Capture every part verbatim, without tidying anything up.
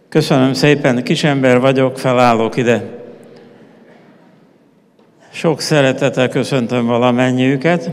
Köszönöm szépen, kisember vagyok, felállok ide. Sok szeretettel köszöntöm valamennyiüket.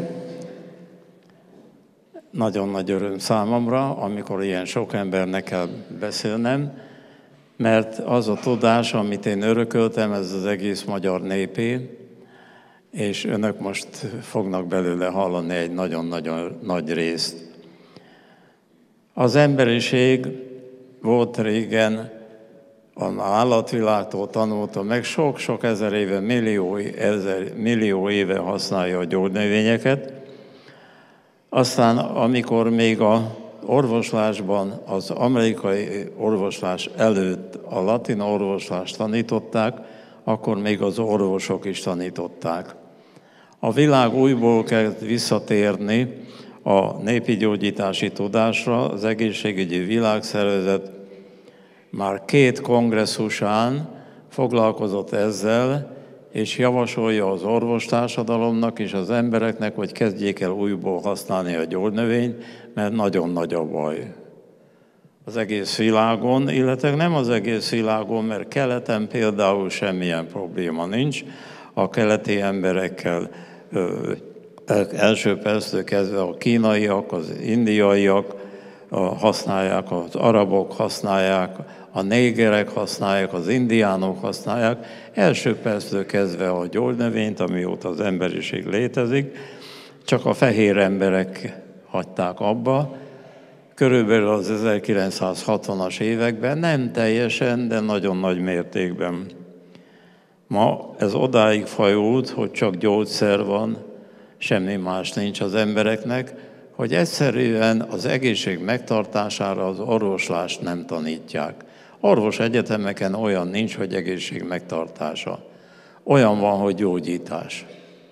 Nagyon nagy öröm számomra, amikor ilyen sok embernek kell beszélnem, mert az a tudás, amit én örököltem, ez az egész magyar népé, és önök most fognak belőle hallani egy nagyon-nagyon nagy részt. Az emberiség volt régen, az állatvilágtól tanulta meg, sok-sok ezer éve, millió, ezer, millió éve használja a gyógynövényeket. Aztán, amikor még a orvoslásban, az amerikai orvoslás előtt a latin orvoslást tanították, akkor még az orvosok is tanították. A világ újból kezd visszatérni a népi gyógyítási tudásra. Az egészségügyi világszervezet már két kongresszusán foglalkozott ezzel, és javasolja az orvostársadalomnak és az embereknek, hogy kezdjék el újból használni a gyógynövényt, mert nagyon nagy a baj. Az egész világon, illetve nem az egész világon, mert keleten például semmilyen probléma nincs. A keleti emberekkel ö, első perctől kezdve a kínaiak, az indiaiak használják, az arabok használják, a négerek használják, az indiánok használják, első perctől kezdve a gyógynövényt, amióta az emberiség létezik, csak a fehér emberek hagyták abba. Körülbelül az ezerkilencszázhatvanas években, nem teljesen, de nagyon nagy mértékben. Ma ez odáig fajult, hogy csak gyógyszer van, semmi más nincs az embereknek, hogy egyszerűen az egészség megtartására az orvoslást nem tanítják. Orvos egyetemeken olyan nincs, hogy egészség megtartása. Olyan van, hogy gyógyítás.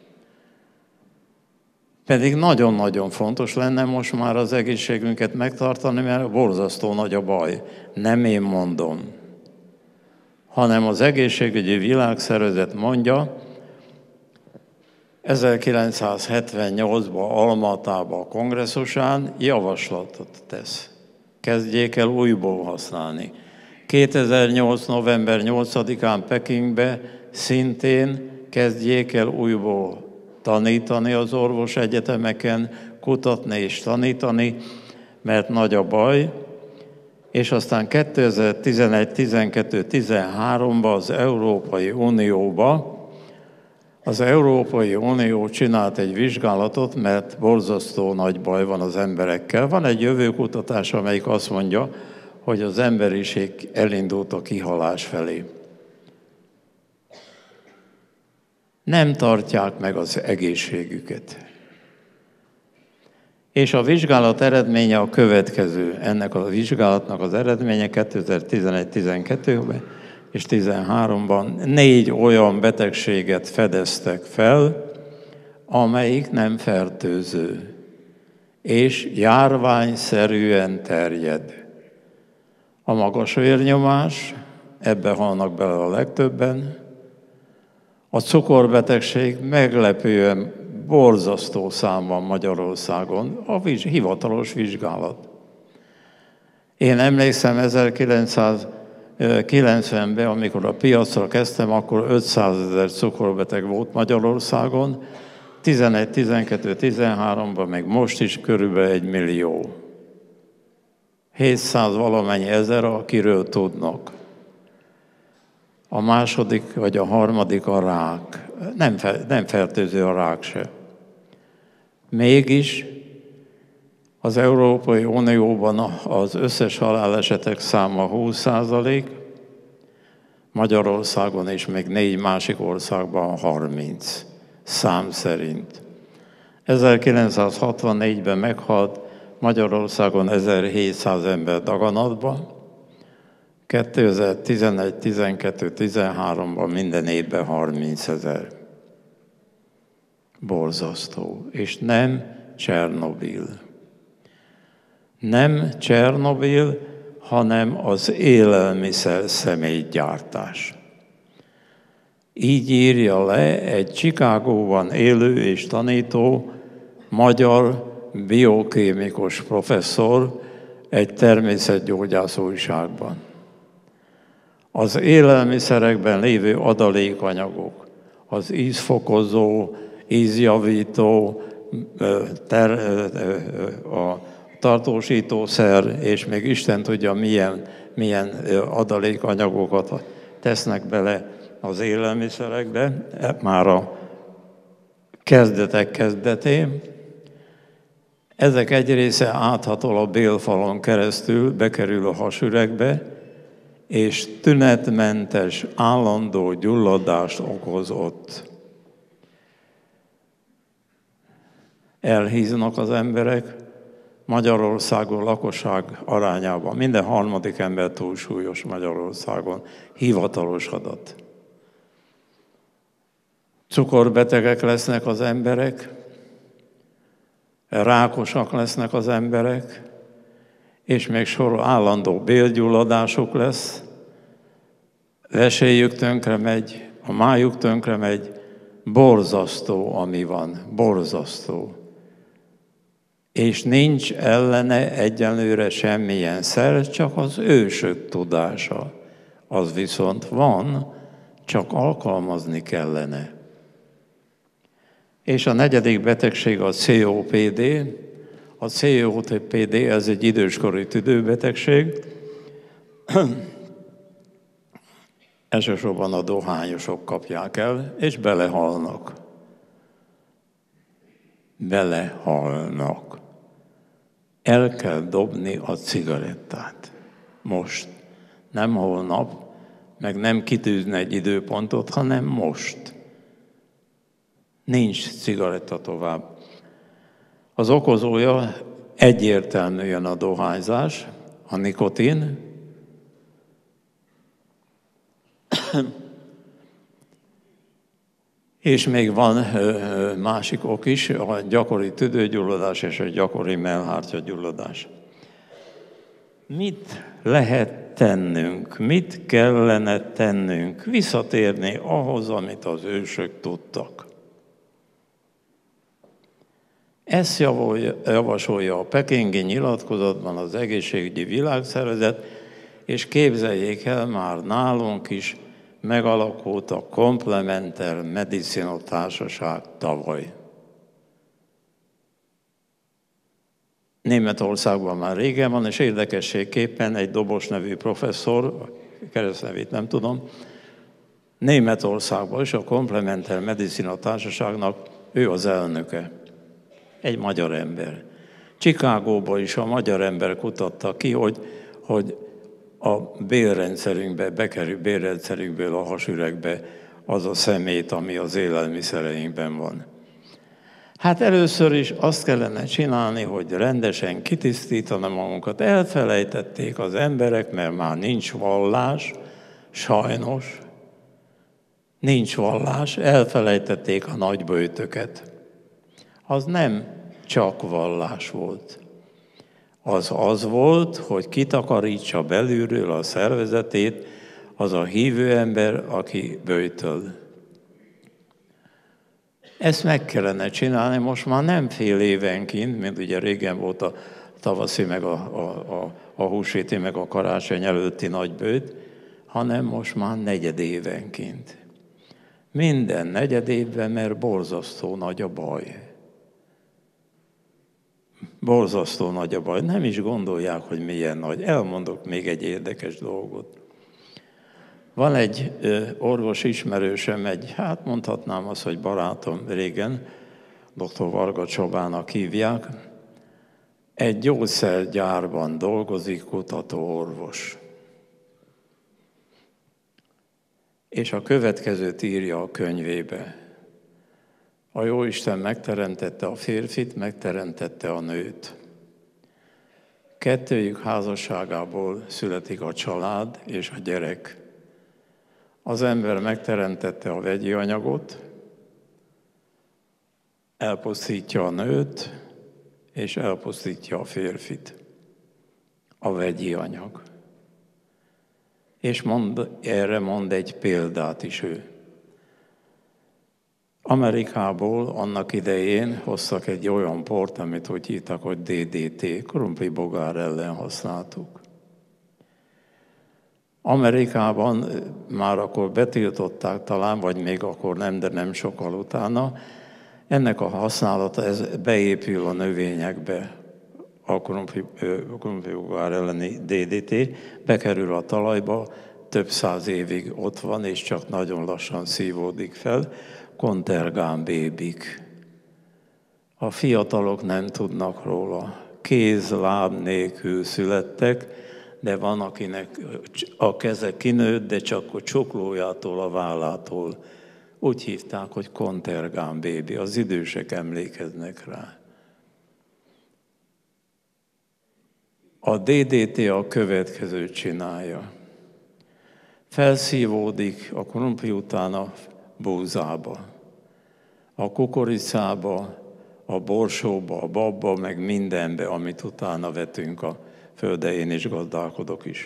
Pedig nagyon-nagyon fontos lenne most már az egészségünket megtartani, mert borzasztó nagy a baj. Nem én mondom, hanem az egészségügyi világszervezet mondja, ezerkilencszázhetvennyolcban Almatában a kongresszusán javaslatot tesz. Kezdjék el újból használni. kétezer-nyolc. november nyolcadikán Pekingbe szintén kezdjék el újból tanítani az orvos egyetemeken, kutatni és tanítani, mert nagy a baj. És aztán kétezer-tizenegy, tizenkettő, tizenháromban az Európai Unióba Az Európai Unió csinált egy vizsgálatot, mert borzasztó nagy baj van az emberekkel. Van egy jövőkutatás, amelyik azt mondja, hogy az emberiség elindult a kihalás felé. Nem tartják meg az egészségüket. És a vizsgálat eredménye a következő. Ennek a vizsgálatnak az eredménye kétezer-tizenegy tizenkettőben és tizenháromban négy olyan betegséget fedeztek fel, amelyik nem fertőző, és járványszerűen terjed. A magas vérnyomás, ebbe halnak bele a legtöbben, a cukorbetegség meglepően borzasztó szám van Magyarországon, a viz- hivatalos vizsgálat. Én emlékszem ezerkilencszázkilencvenben, amikor a piacra kezdtem, akkor ötszázezer cukorbeteg volt Magyarországon, tizenegy, tizenkettő, tizenháromban, meg most is körülbelül egy millió. hétszáz valamennyi ezer, akiről tudnak. A második vagy a harmadik a rák. Nem, fel, nem fertőző a rák se. Mégis az Európai Unióban az összes halálesetek száma húsz százalék, Magyarországon és még négy másik országban harminc szám szerint. ezerkilencszázhatvannégyben meghalt Magyarországon ezerhétszáz ember daganatban, kétezer-tizenegy, tizenkettő, tizenháromban minden évben harmincezer. Borzasztó. És nem Csernobil. Nem Csernobil, hanem az élelmiszer szemétgyártás. Így írja le egy Chicagóban élő és tanító magyar biokémikus professzor egy természetgyógyász újságban. Az élelmiszerekben lévő adalékanyagok, az ízfokozó, ízjavító, ter, a tartósítószer, és még Isten tudja, milyen, milyen adalékanyagokat tesznek bele az élelmiszerekbe, már a kezdetek kezdetén. Ezek egy része áthatol a bélfalon keresztül, bekerül a hasüregbe, és tünetmentes, állandó gyulladást okoz ott. Elhíznak az emberek, Magyarországon lakosság arányában. Minden harmadik ember túlsúlyos Magyarországon. Hivatalos adat. Cukorbetegek lesznek az emberek, rákosak lesznek az emberek, és még sor állandó bélgyulladásuk lesz, vesélyük tönkre megy, a májuk tönkre megy, borzasztó, ami van, borzasztó. És nincs ellene egyenlőre semmilyen szer, csak az ősök tudása. Az viszont van, csak alkalmazni kellene. És a negyedik betegség a cé o pé dé. A cé o pé dé ez egy időskori tüdőbetegség. Elsősorban a dohányosok kapják el, és belehalnak. Belehalnak. El kell dobni a cigarettát. Most. Nem holnap, meg nem kitűzni egy időpontot, hanem most. Nincs cigaretta tovább. Az okozója egyértelműen a dohányzás, a nikotin, és még van másik ok is, a gyakori tüdőgyulladás és a gyakori mellhártyagyulladás. Mit lehet tennünk, mit kellene tennünk, visszatérni ahhoz, amit az ősök tudtak? Ezt javasolja a pekingi nyilatkozatban az Egészségügyi Világszervezet, és képzeljék el, már nálunk is megalakult a Complementary Medicine Társaság tavaly. Németországban már régen van, és érdekességképpen egy Dobos nevű professzor, keresztnevét nem tudom, Németországban is a Complementary Medicine Társaságnak ő az elnöke. Egy magyar ember. Chicagóban is a magyar ember kutatta ki, hogy, hogy a bélrendszerünkbe, bekerül bélrendszerünkből a hasüregbe az a szemét, ami az élelmiszereinkben van. Hát először is azt kellene csinálni, hogy rendesen kitisztítani magunkat. Elfelejtették az emberek, mert már nincs vallás, sajnos. Nincs vallás, elfelejtették a nagyböjtöket. Az nem csak vallás volt. Az az volt, hogy kitakarítsa belülről a szervezetét az a hívő ember, aki böjtöl. Ezt meg kellene csinálni, most már nem fél évenként, mint ugye régen volt a tavaszi, meg a, a, a, a húsvéti, meg a karácsony előtti nagyböjt, hanem most már negyed évenként. Minden negyed évben, mert borzasztó nagy a baj. Borzasztó nagy a baj. Nem is gondolják, hogy milyen nagy. Elmondok még egy érdekes dolgot. Van egy orvos ismerősöm, egy, hát mondhatnám azt, hogy barátom régen, doktor Varga Csabának hívják, egy gyógyszergyárban dolgozik, kutató orvos. És a következőt írja a könyvébe. A Jóisten megteremtette a férfit, megteremtette a nőt. Kettőjük házasságából születik a család és a gyerek. Az ember megteremtette a vegyi anyagot, elpusztítja a nőt, és elpusztítja a férfit. A vegyi anyag. És mond, erre mond egy példát is ő. Amerikából annak idején hoztak egy olyan port, amit úgy hívtak, hogy dé dé té, krumplibogár ellen használtuk. Amerikában már akkor betiltották talán, vagy még akkor nem, de nem sokkal utána. Ennek a használata ez beépül a növényekbe, a krumplibogár elleni dé dé té, bekerül a talajba, több száz évig ott van, és csak nagyon lassan szívódik fel, kontergán bébik. A fiatalok nem tudnak róla. Kéz, láb nélkül születtek, de van, akinek a keze kinőtt, de csak a csuklójától, a vállától. Úgy hívták, hogy kontergán bébi. Az idősek emlékeznek rá. A dé dé té a következőt csinálja. Felszívódik a krumpli után a búzába, a kukoricába, a borsóba, a babba, meg mindenbe, amit utána vetünk a földre, én is gazdálkodok is.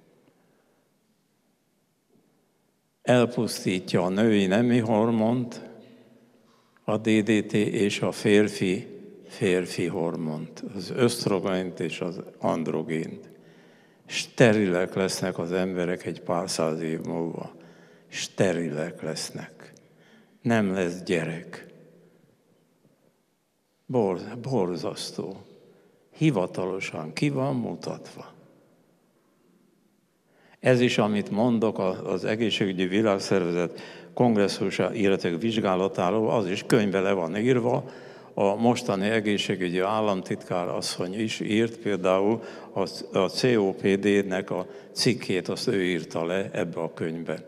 Elpusztítja a női nemi hormont, a dé dé té és a férfi férfi hormont, az ösztrogént és az androgént. Sterilek lesznek az emberek egy pár száz év múlva. Sterilek lesznek. Nem lesz gyerek. Borz, borzasztó. Hivatalosan ki van mutatva. Ez is, amit mondok, az Egészségügyi Világszervezet kongresszusa, illetve vizsgálatáról, az is könyvbe le van írva. A mostani egészségügyi államtitkár asszony is írt, például a cé o pé dé-nek a cikkét, azt ő írta le ebbe a könyvbe.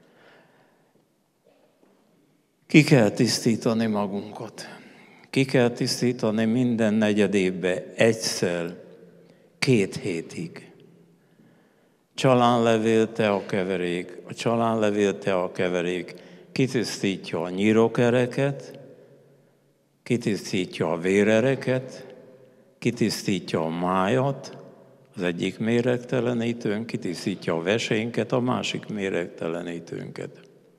Ki kell tisztítani magunkat. Ki kell tisztítani minden negyed évben egyszer, két hétig. Csalánlevél, teakeverék. A csalánlevél, teakeverék kitisztítja a nyirokereket, kitisztítja a vérereket, kitisztítja a májat, az egyik méregtelenítőnk, kitisztítja a vesénket, a másik méregtelenítőnket.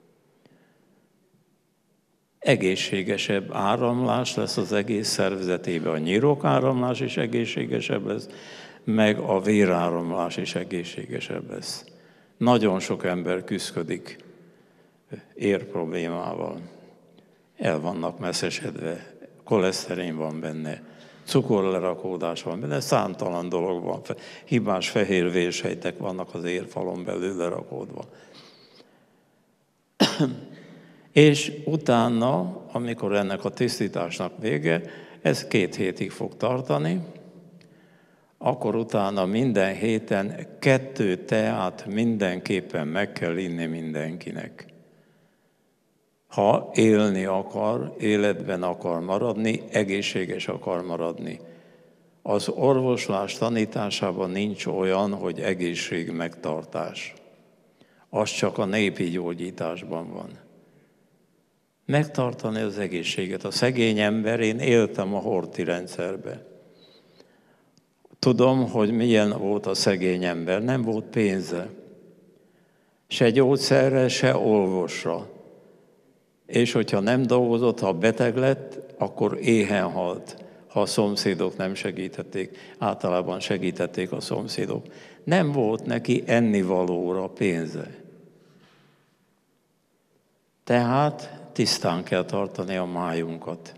Egészségesebb áramlás lesz az egész szervezetében. A nyirok áramlás is egészségesebb lesz, meg a véráramlás is egészségesebb lesz. Nagyon sok ember küszködik ér problémával. El vannak messzesedve, koleszterin van benne, cukorlerakódás van benne, számtalan dolog van. Hibás fehér vérsejtek vannak az érfalon belül lerakódva. És utána, amikor ennek a tisztításnak vége, ez két hétig fog tartani, akkor utána minden héten kettő teát mindenképpen meg kell inni mindenkinek. Ha élni akar, életben akar maradni, egészséges akar maradni. Az orvoslás tanításában nincs olyan, hogy egészség megtartás. Az csak a népi gyógyításban van. Megtartani az egészséget. A szegény ember, én éltem a horthy rendszerbe. Tudom, hogy milyen volt a szegény ember. Nem volt pénze. Se gyógyszerre, se orvosra. És hogyha nem dolgozott, ha beteg lett, akkor éhen halt, ha a szomszédok nem segítették. Általában segítették a szomszédok. Nem volt neki ennivalóra pénze. Tehát tisztán kell tartani a májunkat.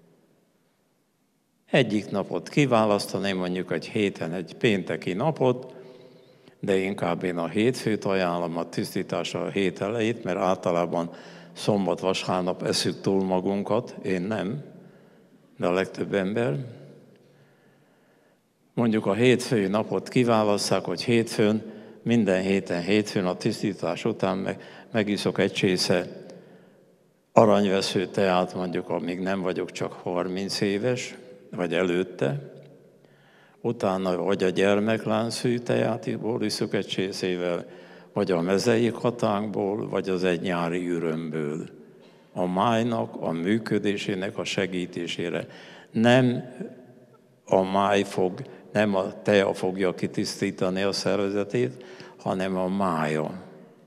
Egyik napot kiválasztani, mondjuk egy héten egy pénteki napot, de inkább én a hétfőt ajánlom a tisztításra a hét elejét, mert általában szombat-vasárnap eszük túl magunkat, én nem, de a legtöbb ember. Mondjuk a hétfői napot kiválasszák, hogy hétfőn, minden héten hétfőn a tisztítás után meg, megiszok egy csésze aranyvesző teát, mondjuk amíg nem vagyok csak harminc éves, vagy előtte. Utána vagy a gyermekláncfű teátiból iszok egy csészével, vagy a mezei hatánkból, vagy az egy nyári ürömből. A májnak, a működésének a segítésére. Nem a máj fog, nem a tea fogja kitisztítani a szervezetét, hanem a mája.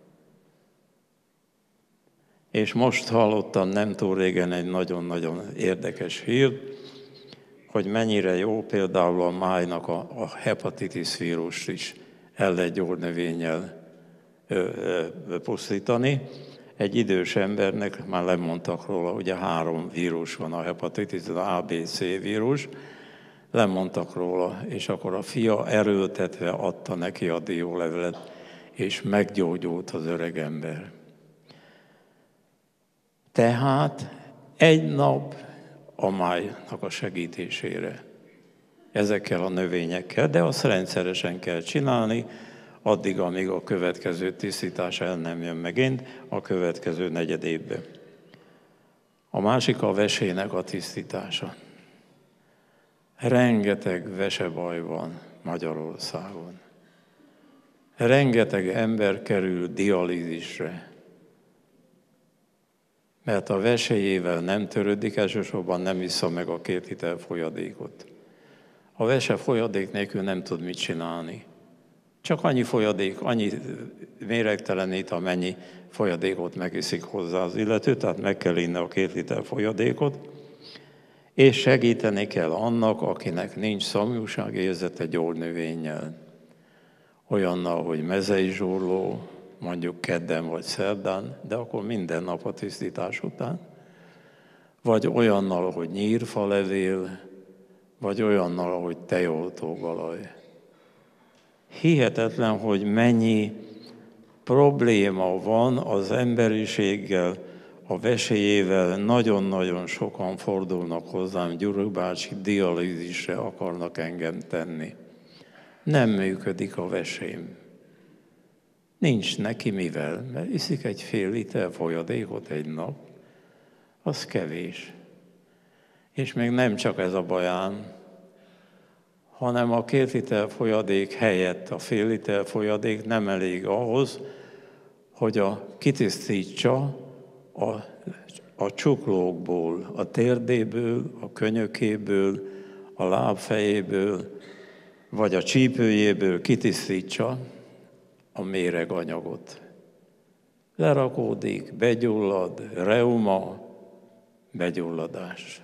És most hallottam nem túl régen egy nagyon-nagyon érdekes hírt, hogy mennyire jó például a májnak a, a hepatitis vírust is el lehet gyógynövényel pusztítani. Egy idős embernek már lemondtak róla, ugye három vírus van, a hepatitis, az á bé cé vírus, lemondtak róla, és akkor a fia erőltetve adta neki a diólevelet, és meggyógyult az öreg ember. Tehát egy nap a májnak a segítésére ezekkel a növényekkel, de azt rendszeresen kell csinálni, addig, amíg a következő tisztítás el nem jön megint, a következő negyed évben. A másik a vesének a tisztítása. Rengeteg vesebaj van Magyarországon. Rengeteg ember kerül dialízisre, mert a veséjével nem törődik, elsősorban nem issza meg a két liter folyadékot. A vese folyadék nélkül nem tud mit csinálni. Csak annyi folyadék, annyi méregtelenít, amennyi folyadékot megiszik hozzá az illető, tehát meg kell inni a két liter folyadékot, és segíteni kell annak, akinek nincs szomjúságérzete gyógynövénnyel. Olyannal, hogy mezei zsúrló, mondjuk kedden vagy szerdán, de akkor minden nap a tisztítás után, vagy olyannal, hogy nyírfalevél, vagy olyannal, hogy tejoltógalaj. Hihetetlen, hogy mennyi probléma van az emberiséggel, a veséjével, nagyon-nagyon sokan fordulnak hozzám, Gyurok bácsi, dialízisre akarnak engem tenni. Nem működik a vesém. Nincs neki mivel, mert iszik egy fél liter folyadékot egy nap, az kevés. És még nem csak ez a baján, hanem a két liter folyadék helyett a fél liter folyadék nem elég ahhoz, hogy a, kitisztítsa a, a csuklókból, a térdéből, a könyökéből, a lábfejéből, vagy a csípőjéből kitisztítsa a méreganyagot. Lerakódik, begyullad, reuma, begyulladás.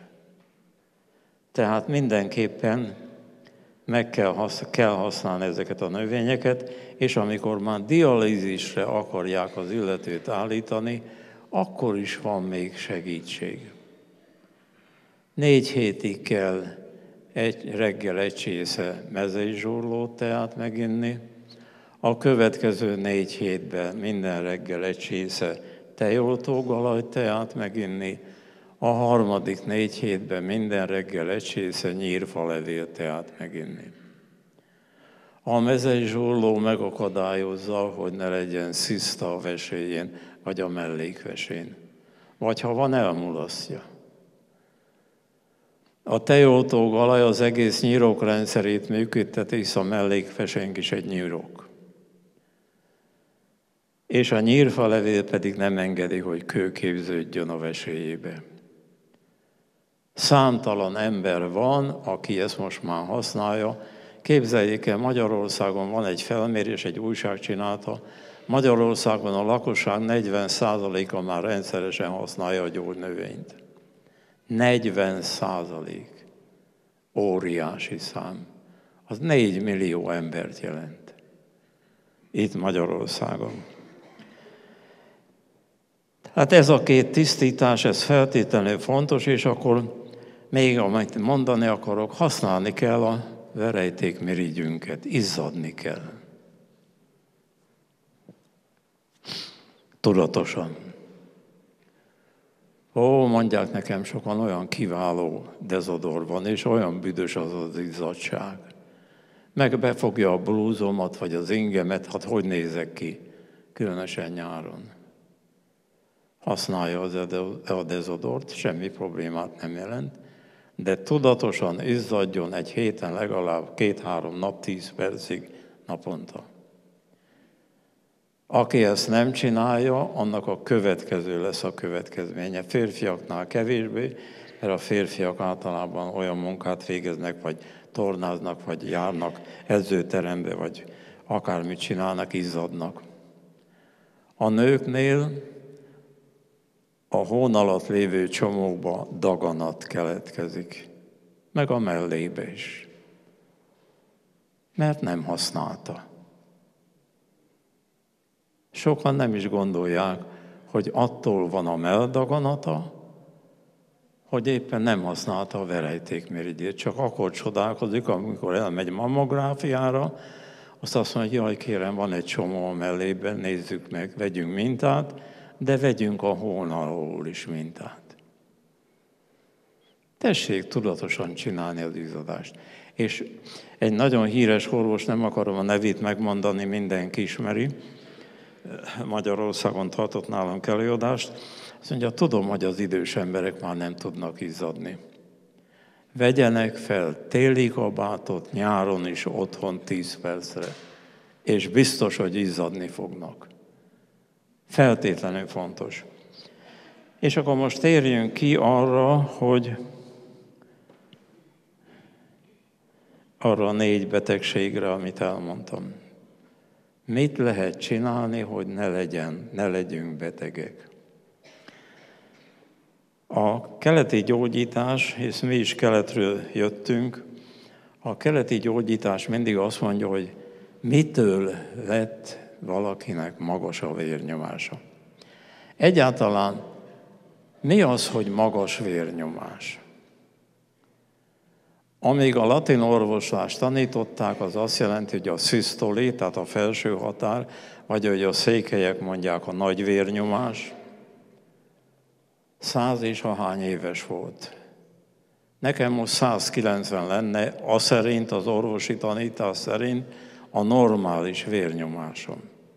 Tehát mindenképpen meg kell, hasz, kell használni ezeket a növényeket, és amikor már dialízisre akarják az illetőt állítani, akkor is van még segítség. Négy hétig kell egy reggel egy csésze mezei zsúrlót teát meginni, a következő négy hétben minden reggel egy csésze tejoltógalaj teát meginni, a harmadik négy hétben minden reggel egy csésze nyírfalevél teát meginni. A mezei zsúrló megakadályozza, hogy ne legyen sziszta a veséjén, vagy a mellékvesén. Vagy ha van, elmulasztja. A tejoltógalaj az egész nyírokrendszerét működteti, hisz a mellékvesénk is egy nyírok. És a nyírfalevél pedig nem engedi, hogy kő képződjön a veséjébe. Számtalan ember van, aki ezt most már használja. Képzeljék el, Magyarországon van egy felmérés, egy újság csinálta. Magyarországon a lakosság negyven százaléka már rendszeresen használja a gyógynövényt. negyven százalék. Óriási szám. Az négy millió embert jelent. Itt Magyarországon. Hát ez a két tisztítás, ez feltétlenül fontos, és akkor még amit mondani akarok, használni kell a verejtékmirigyünket, izzadni kell. Tudatosan. Ó, mondják nekem sokan, olyan kiváló dezodor van, és olyan büdös az az izzadság. Meg befogja a blúzomat, vagy az ingemet, hát hogy nézek ki, különösen nyáron. Használja az a dezodort, semmi problémát nem jelent, de tudatosan izzadjon egy héten legalább két-három nap, tíz percig naponta. Aki ezt nem csinálja, annak a következő lesz a következménye. Férfiaknál kevésbé, mert a férfiak általában olyan munkát végeznek, vagy tornáznak, vagy járnak edzőterembe, vagy akármit csinálnak, izzadnak. A nőknél a hón alatt lévő csomókba daganat keletkezik, meg a mellébe is, mert nem használta. Sokan nem is gondolják, hogy attól van a melldaganata, hogy éppen nem használta a verejtékmirigyét. Csak akkor csodálkozik, amikor elmegy mammográfiára, azt azt mondja, hogy jaj, kérem, van egy csomó a mellében, nézzük meg, vegyünk mintát, de vegyünk a hónalról is mintát. Tessék tudatosan csinálni az izzadást. És egy nagyon híres orvos, nem akarom a nevét megmondani, mindenki ismeri, Magyarországon tartott nálunk előadást, azt mondja, tudom, hogy az idős emberek már nem tudnak izzadni. Vegyenek fel téli kabátot nyáron is otthon tíz percre, és biztos, hogy izzadni fognak. Feltétlenül fontos. És akkor most térjünk ki arra, hogy arra a négy betegségre, amit elmondtam. Mit lehet csinálni, hogy ne legyen, ne legyünk betegek? A keleti gyógyítás, és mi is keletről jöttünk, a keleti gyógyítás mindig azt mondja, hogy mitől lett valakinek magas a vérnyomása. Egyáltalán mi az, hogy magas vérnyomás? Amíg a latin orvoslást tanították, az azt jelenti, hogy a szisztoli, tehát a felső határ, vagy hogy a székelyek mondják, a nagy vérnyomás, száz és ahány éves volt. Nekem most száz kilencven lenne, az szerint, az orvosi tanítás szerint a normális vérnyomásom.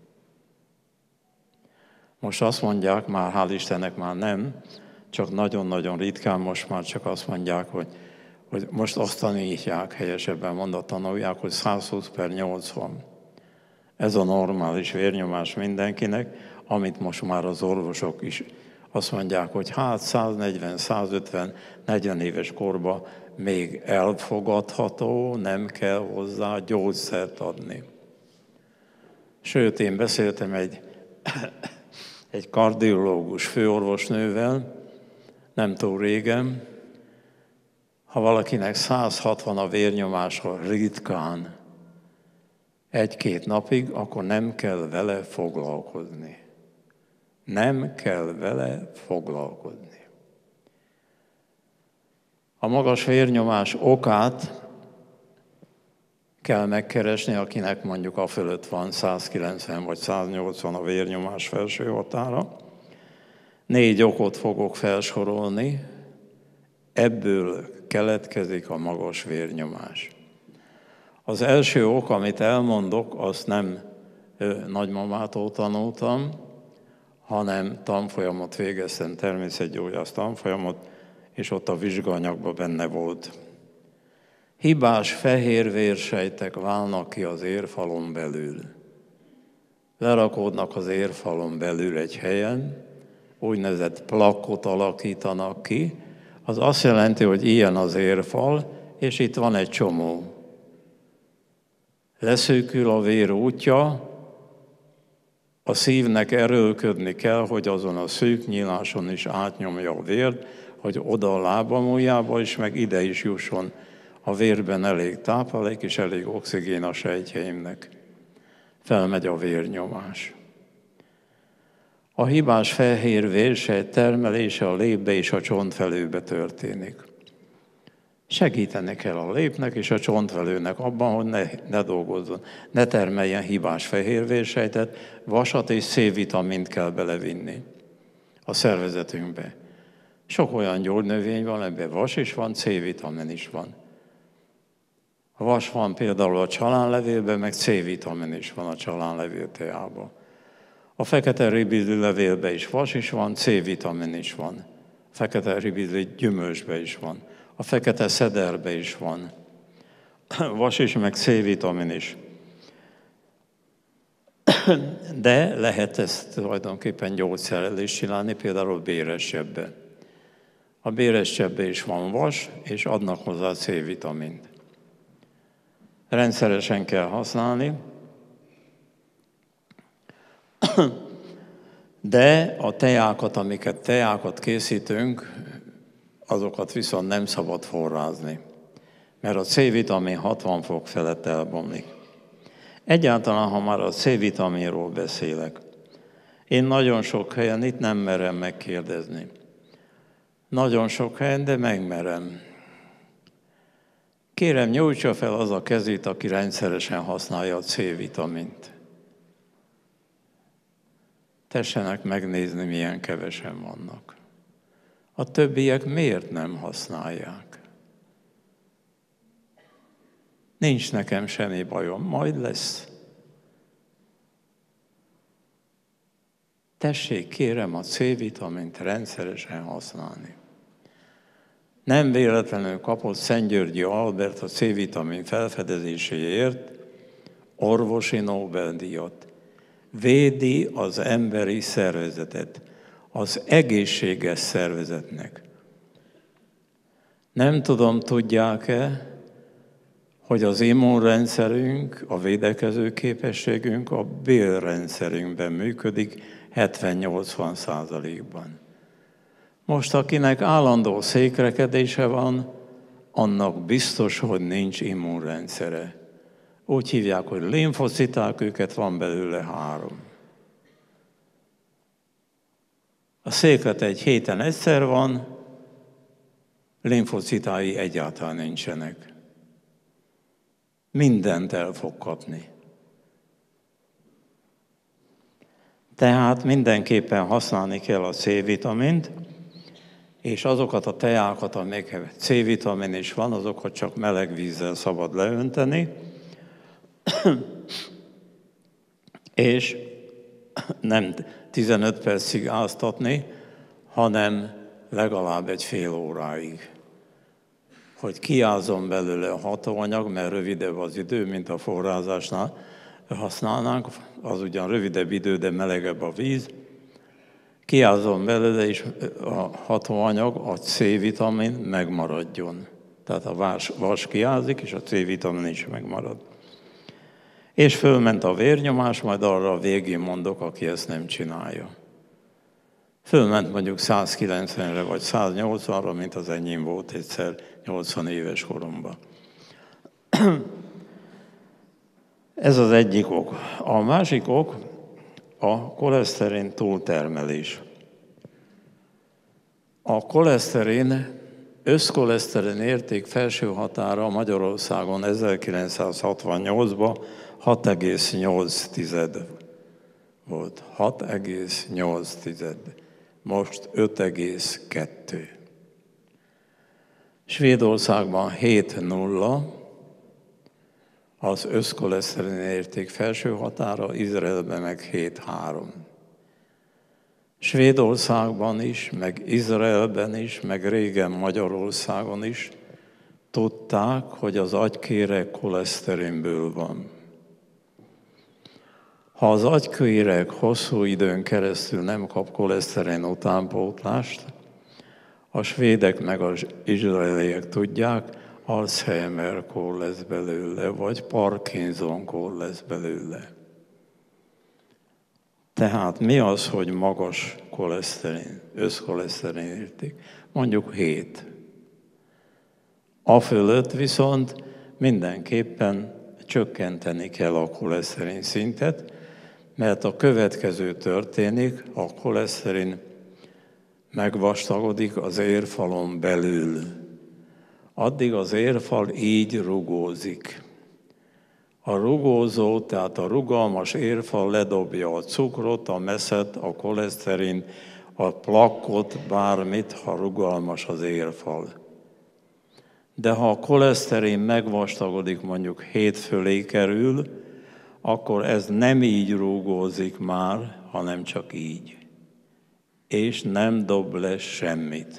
Most azt mondják, már hál' Istennek már nem, csak nagyon-nagyon ritkán most már csak azt mondják, hogy, hogy most azt tanítják, helyesebben mondva tanulják, hogy száz húsz per nyolcvan. Ez a normális vérnyomás mindenkinek, amit most már az orvosok is azt mondják, hogy hát száz negyven, száz ötven, negyven éves korban még elfogadható, nem kell hozzá gyógyszert adni. Sőt, én beszéltem egy, egy kardiológus főorvosnővel, nem túl régen, ha valakinek száz hatvan a vérnyomása ritkán egy-két napig, akkor nem kell vele foglalkozni. Nem kell vele foglalkozni. A magas vérnyomás okát kell megkeresni, akinek mondjuk a fölött van száz kilencven vagy száz nyolcvan a vérnyomás felső határa. Négy okot fogok felsorolni, ebből keletkezik a magas vérnyomás. Az első ok, amit elmondok, azt nem nagymamától tanultam, hanem tanfolyamot végeztem, természetgyógyász tanfolyamot, és ott a vizsgaanyagban benne volt. Hibás fehér vérsejtek válnak ki az érfalon belül. Lerakódnak az érfalon belül egy helyen, úgynevezett plakkot alakítanak ki, az azt jelenti, hogy ilyen az érfal, és itt van egy csomó. Leszűkül a vér útja, a szívnek erőlködni kell, hogy azon a szűk nyíláson is átnyomja a vért, hogy oda a lábamujjába is, meg ide is jusson a vérben elég táplálék és elég oxigén a sejtjeimnek. Felmegy a vérnyomás. A hibás fehér vérsejt termelése a lépbe és a csontvelőbe történik. Segíteni kell a lépnek és a csontvelőnek abban, hogy ne, ne dolgozzon, ne termeljen hibás fehér vérsejtet, vasat és C-vitamint kell belevinni a szervezetünkbe. Sok olyan gyógynövény van, ebben vas is van, C-vitamin is van. A vas van például a csalánlevélben, meg C-vitamin is van a csalánlevél teában. A fekete ribizli levélben is vas is van, C-vitamin is van. A fekete ribizli gyümölcsben is van. A fekete szederben is van. Vas is, meg C-vitamin is. De lehet ezt tulajdonképpen gyógyszerrel is csinálni, például a bérescsebben. A bérescsebben is van vas, és adnak hozzá C-vitamint. Rendszeresen kell használni, de a teákat, amiket teákat készítünk, azokat viszont nem szabad forrázni, mert a C-vitamin hatvan fok felett elbomlik. Egyáltalán, ha már a C-vitaminról beszélek, Én nagyon sok helyen itt nem merem megkérdezni. Nagyon sok helyen, de megmerem. Kérem, nyújtsa fel az a kezét, aki rendszeresen használja a C-vitamint. Tessenek megnézni, milyen kevesen vannak. A többiek miért nem használják? Nincs nekem semmi bajom, majd lesz. Tessék, kérem, a C-vitamint rendszeresen használni. Nem véletlenül kapott Szentgyörgyi Albert a C-vitamin felfedezéséért orvosi Nobel-díjat. Védi az emberi szervezetet, az egészséges szervezetnek. Nem tudom, tudják-e, hogy az immunrendszerünk, a védekező képességünk a bélrendszerünkben működik hetven-nyolcvan százalékban. Most, akinek állandó székrekedése van, annak biztos, hogy nincs immunrendszere. Úgy hívják, hogy limfociták, őket van belőle három. A széklet egy héten egyszer van, limfocitái egyáltalán nincsenek. Mindent el fog kapni. Tehát mindenképpen használni kell a C-vitamint, és azokat a teákat, amelyek C-vitamin is van, azokat csak meleg vízzel szabad leönteni, és nem tizenöt percig áztatni, hanem legalább egy fél óráig. Hogy kiázzon belőle a hatóanyag, mert rövidebb az idő, mint a forrázásnál használnánk, az ugyan rövidebb idő, de melegebb a víz. Kiázzon belőle, és a hatóanyag, a C-vitamin megmaradjon. Tehát a vas, vas kiázik, és a C-vitamin is megmarad. És fölment a vérnyomás, majd arra a végén mondok, aki ezt nem csinálja. Fölment mondjuk százkilencvenre vagy száznyolcvanra, mint az enyém volt egyszer nyolcvan éves koromban. Ez az egyik ok. A másik ok a koleszterin túltermelés. A koleszterin, összkoleszterin érték felső határa Magyarországon ezerkilencszázhatvannyolcban hat egész nyolc volt. hat egész nyolc. Most öt egész kettő. Svédországban hét nulla az összkoleszterin érték felső határa, Izraelben meg hét három. Svédországban is, meg Izraelben is, meg régen Magyarországon is tudták, hogy az agykéreg koleszterinből van. Ha az agykéreg hosszú időn keresztül nem kap koleszterin utánpótlást, a svédek meg az izraeliek tudják, Alzheimer-kór lesz belőle, vagy Parkinson-kór lesz belőle. Tehát mi az, hogy magas koleszterin, összkoleszterin érték? Mondjuk hét. A fölött viszont mindenképpen csökkenteni kell a koleszterin szintet, mert a következő történik, a koleszterin megvastagodik az érfalon belül. Addig az érfal így rugózik. A rugózó, tehát a rugalmas érfal ledobja a cukrot, a meszet, a koleszterin, a plakkot, bármit, ha rugalmas az érfal. De ha a koleszterin megvastagodik, mondjuk hét fölé kerül, akkor ez nem így rúgózik már, hanem csak így. És nem dob le semmit.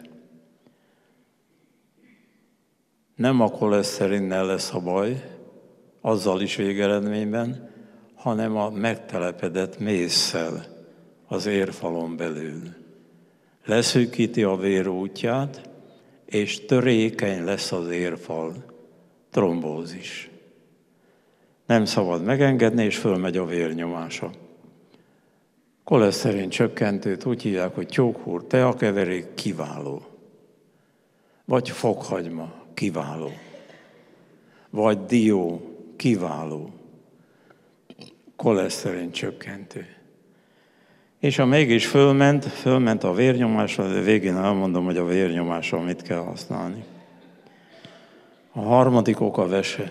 Nem a koleszterinnel lesz a baj, azzal is végeredményben, hanem a megtelepedett mésszel az érfalon belül. Leszűkíti a vér útját, és törékeny lesz az érfal, trombózis. Nem szabad megengedni, és fölmegy a vérnyomása. Koleszterin csökkentőt úgy hívják, hogy tyókhúr teakeverék, kiváló. Vagy fokhagyma, kiváló. Vagy dió, kiváló. Koleszterin csökkentő. És ha mégis fölment, fölment a vérnyomásra, de végén elmondom, hogy a vérnyomásra mit kell használni. A harmadik ok a vese.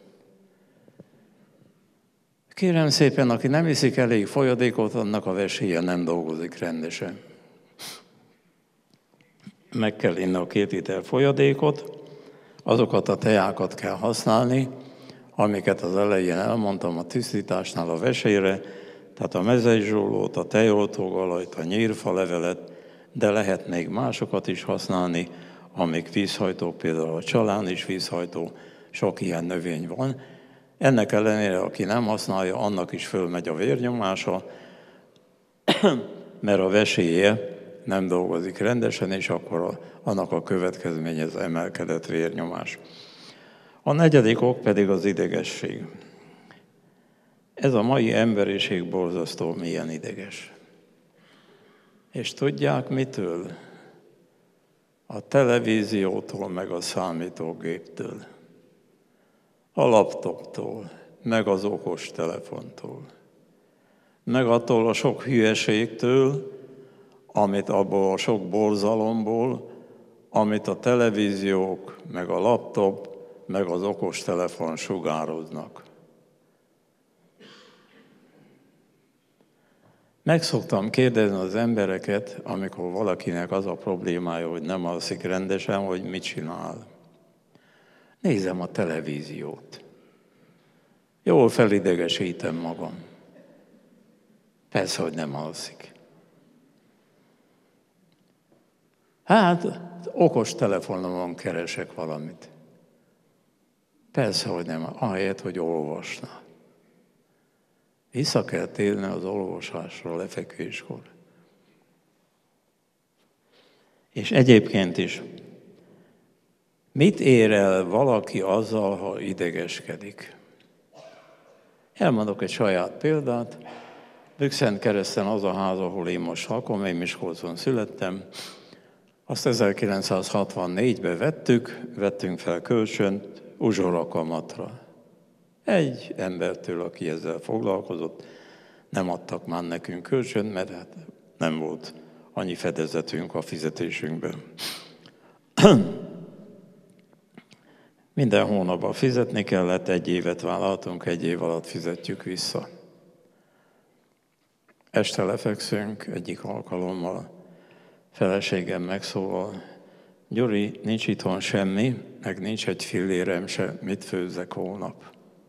Kérem szépen, aki nem iszik elég folyadékot, annak a veséje nem dolgozik rendesen. Meg kell inni a két liter folyadékot, azokat a teákat kell használni, amiket az elején elmondtam a tisztításnál a vesére, tehát a mezeitzsólót, a tejoltógalajt, a nyírfalevelet, de lehet még másokat is használni, amik vízhajtók, például a csalán is vízhajtó, sok ilyen növény van. Ennek ellenére, aki nem használja, annak is fölmegy a vérnyomása, mert a veséje nem dolgozik rendesen, és akkor a, annak a következménye az emelkedett vérnyomás. A negyedik ok pedig az idegesség. Ez a mai emberiség borzasztó milyen ideges. És tudják mitől? A televíziótól, meg a számítógéptől, a laptoptól, meg az okostelefontól, meg attól a sok hülyeségtől, amit abból a sok borzalomból, amit a televíziók, meg a laptop, meg az okostelefon sugároznak. Meg szoktam kérdezni az embereket, amikor valakinek az a problémája, hogy nem alszik rendesen, hogy mit csinál. Nézem a televíziót. Jól felidegesítem magam. Persze, hogy nem alszik. Hát, okos telefonomon keresek valamit. Persze, hogy nem, ahelyett, hogy olvasna. Vissza kell térni az olvasásra lefekvéskor. És egyébként is, mit ér el valaki azzal, ha idegeskedik? Elmondok egy saját példát. Bükszentkereszten az a ház, ahol én most lakom, én Miskolcon születtem, azt ezerkilencszázhatvannégyben vettük, vettünk fel kölcsönt uzsora kamatra. Egy embertől, aki ezzel foglalkozott, nem adtak már nekünk kölcsönt, mert hát nem volt annyi fedezetünk a fizetésünkben. Minden hónapban fizetni kellett, egy évet vállaltunk, egy év alatt fizetjük vissza. Este lefekszünk, egyik alkalommal feleségem megszólal, Gyuri, nincs itthon semmi, meg nincs egy fillérem se, mit főzzek holnap?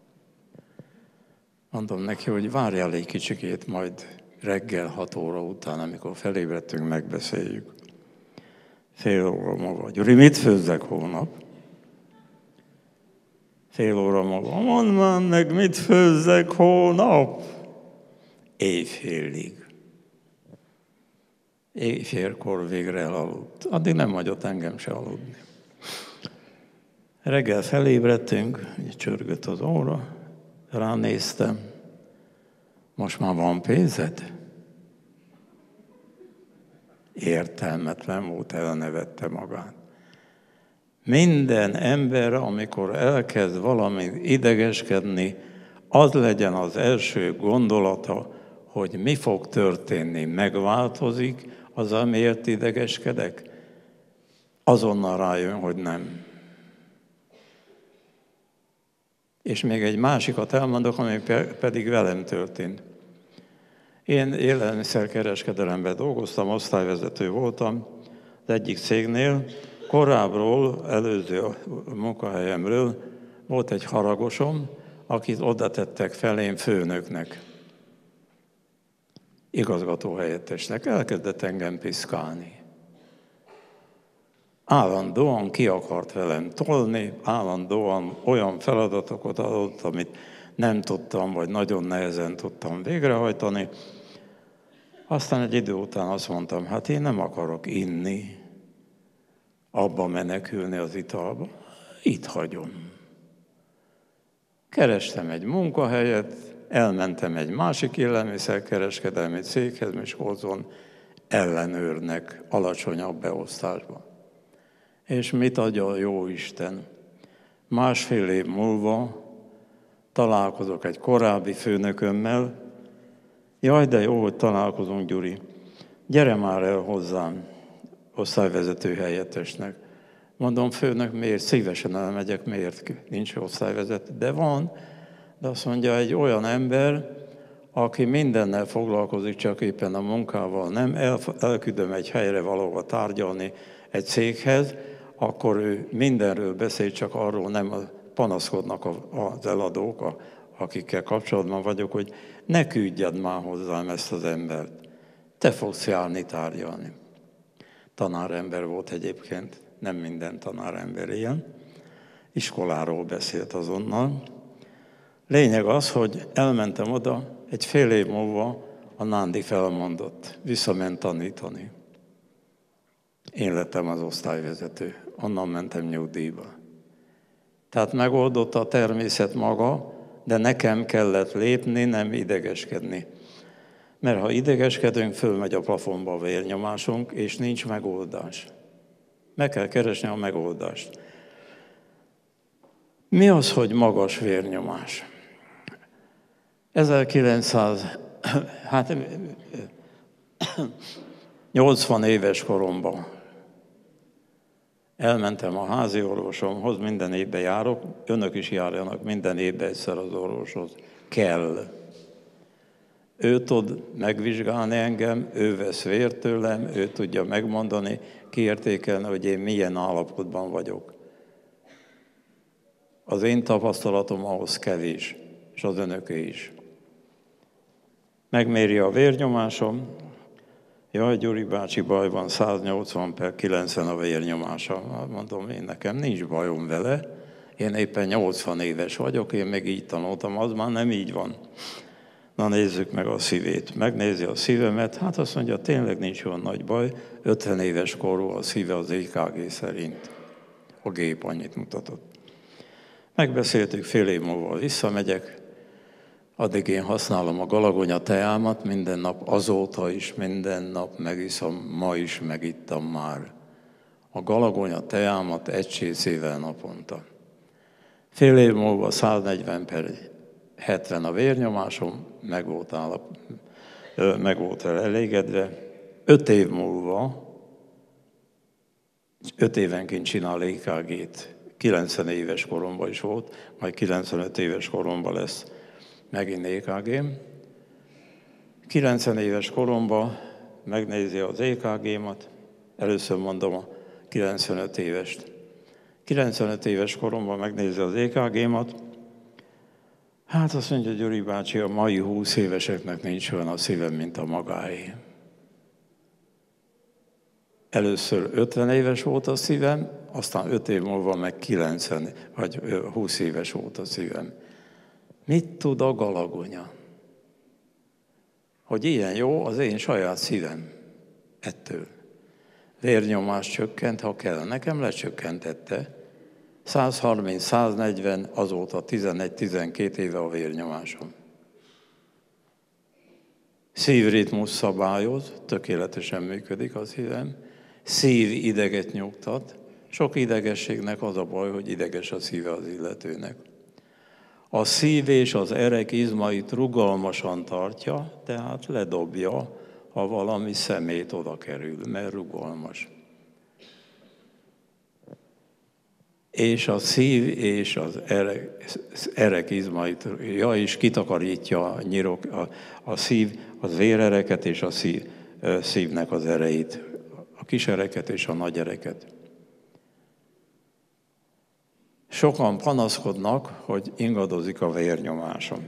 Mondom neki, hogy várjál egy kicsikét, majd reggel hat óra után, amikor felébredtünk, megbeszéljük. Fél óra maga. Gyuri, mit főzzek holnap? Fél óra maga. Mondd már meg, mit főzzek holnap? Éjfélig. Éjfélkor végre elaludt. Addig nem hagyott engem se aludni. Reggel felébredtünk, így csörgött az óra, ránéztem. Most már van pénzed? Értelmetlen volt, elnevette magát. Minden ember, amikor elkezd valami idegeskedni, az legyen az első gondolata, hogy mi fog történni, megváltozik az, amiért idegeskedek, azonnal rájön, hogy nem. És még egy másikat elmondok, ami pedig velem történt. Én élelmiszerkereskedelemben dolgoztam, osztályvezető voltam az egyik cégnél. Korábbról, előző munkahelyemről volt egy haragosom, akit oda tettek felém főnöknek, igazgatóhelyettesnek. Elkezdett engem piszkálni. Állandóan ki akart velem tolni, állandóan olyan feladatokat adott, amit nem tudtam, vagy nagyon nehezen tudtam végrehajtani. Aztán egy idő után azt mondtam, hát én nem akarok inni, abba menekülni az italba, itt hagyom. Kerestem egy munkahelyet, elmentem egy másik élelmiszerkereskedelmi céghez, Miskolcon ellenőrnek, alacsonyabb beosztásban. És mit adja a Jóisten? Másfél év múlva találkozok egy korábbi főnökömmel, Jaj, de jó, hogy találkozunk, Gyuri. Gyere már el hozzám, osztályvezető helyettesnek. Mondom, főnök, miért? Szívesen elmegyek, miért? Nincs osztályvezető. De van, de azt mondja, egy olyan ember, aki mindennel foglalkozik, csak éppen a munkával nem, el, elküldöm egy helyre valahova tárgyalni egy céghez, akkor ő mindenről beszél, csak arról nem panaszkodnak az eladók, akikkel kapcsolatban vagyok, hogy ne küldjed már hozzám ezt az embert. Te fogsz járni, tárgyalni. Tanárember volt egyébként, nem minden tanárember ilyen. Iskoláról beszélt azonnal. Lényeg az, hogy elmentem oda, egy fél év múlva a Nándi felmondott, visszament tanítani. Én lettem az osztályvezető, onnan mentem nyugdíjba. Tehát megoldotta a természet maga, de nekem kellett lépni, nem idegeskedni. Mert ha idegeskedünk, fölmegy a plafonba a vérnyomásunk, és nincs megoldás. Meg kell keresni a megoldást. Mi az, hogy magas vérnyomás? ezerkilencszáznyolcvan éves koromban elmentem a házi orvosomhoz, minden évben járok, önök is járjanak minden évben egyszer az orvoshoz. Kell. Ő tud megvizsgálni engem, ő vesz vért tőlem, ő tudja megmondani, kiértékelni, hogy én milyen állapotban vagyok. Az én tapasztalatom ahhoz kevés, és az önöké is. Megméri a vérnyomásom. Jaj, Gyuri bácsi, baj van, száznyolcvan per kilencven a vérnyomása. Mondom, én nekem nincs bajom vele. Én éppen nyolcvan éves vagyok, én meg így tanultam, az már nem így van. Na nézzük meg a szívét. Megnézi a szívemet, hát azt mondja, tényleg nincs olyan nagy baj, ötven éves korú a szíve az é ká gé szerint. A gép annyit mutatott. Megbeszéltük, fél év múlva visszamegyek, addig én használom a galagonya teámat, minden nap, azóta is minden nap megiszom, ma is megittam már. A galagonya teámat egy csészével naponta. Fél év múlva száznegyven per hetven a vérnyomásom, meg volt, állap, meg volt elégedve. Öt év múlva, öt évenként csinál é ká gét, kilencven éves koromban is volt, majd kilencvenöt éves koromban lesz megint é ká gém. kilencven éves koromban megnézi az é ká gémat, először mondom a kilencvenöt évest. kilencvenöt éves koromban megnézi az é ká gémat, hát azt mondja, Gyuri bácsi, a mai húsz éveseknek nincs olyan a szívem, mint a magáé. Először ötven éves volt a szívem, aztán öt év múlva meg kilencven, vagy húsz éves volt a szívem. Mit tud a galagonya? Hogy ilyen jó az én saját szívem ettől. Vérnyomás csökkent, ha kell. Nekem lecsökkentette. száz harminc száz negyven, azóta tizenegy tizenkét éve a vérnyomásom. Szívritmus szabályoz, tökéletesen működik a szívem. Szív ideget nyugtat. Sok idegességnek az a baj, hogy ideges a szíve az illetőnek. A szív és az erek izmait rugalmasan tartja, tehát ledobja, ha valami szemét oda kerül, mert rugalmas. És a szív és az erek, erek izmait, ja, és kitakarítja a, nyirok, a, a szív, az vérereket és a szív, szívnek az ereit, a kis ereket és a nagy ereket. Sokan panaszkodnak, hogy ingadozik a vérnyomásom.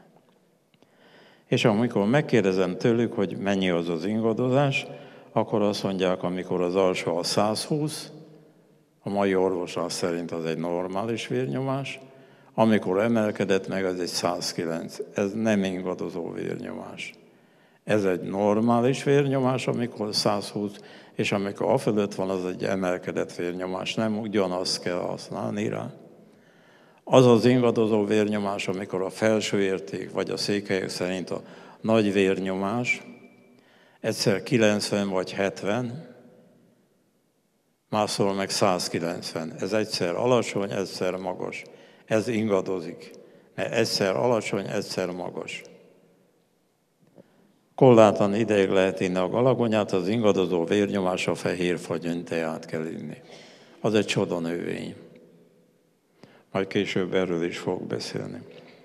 És amikor megkérdezem tőlük, hogy mennyi az az ingadozás, akkor azt mondják, amikor az alsó a száz húsz, a mai orvosás szerint az egy normális vérnyomás, amikor emelkedett meg, az egy száz kilenc. Ez nem ingadozó vérnyomás. Ez egy normális vérnyomás, amikor száz húsz, és amikor afölött van, az egy emelkedett vérnyomás. Nem ugyanazt kell használni rá. Az az ingadozó vérnyomás, amikor a felső érték, vagy a székelyek szerint a nagy vérnyomás, egyszer kilencven vagy hetven, másszor meg száz kilencven. Ez egyszer alacsony, egyszer magas. Ez ingadozik, mert egyszer alacsony, egyszer magas. Korlátlan ideig lehet inni a galagonyát, az ingadozó vérnyomás a fehér fagyöngyteját kell inni. Az egy csoda növény. Majd később erről is fogok beszélni.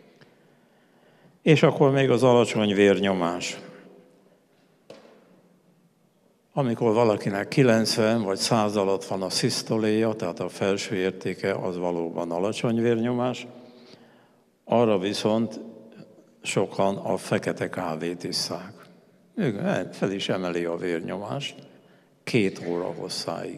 És akkor még az alacsony vérnyomás. Amikor valakinek kilencven vagy száz alatt van a szisztoléja, tehát a felső értéke, az valóban alacsony vérnyomás, arra viszont sokan a fekete kávét isszák. Fel is emeli a vérnyomást két óra hosszáig.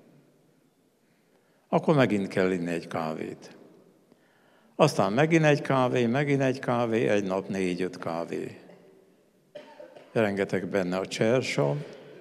Akkor megint kell inni egy kávét. Aztán megint egy kávé, megint egy kávé, egy nap négy-öt kávé. Rengeteg benne a csersav,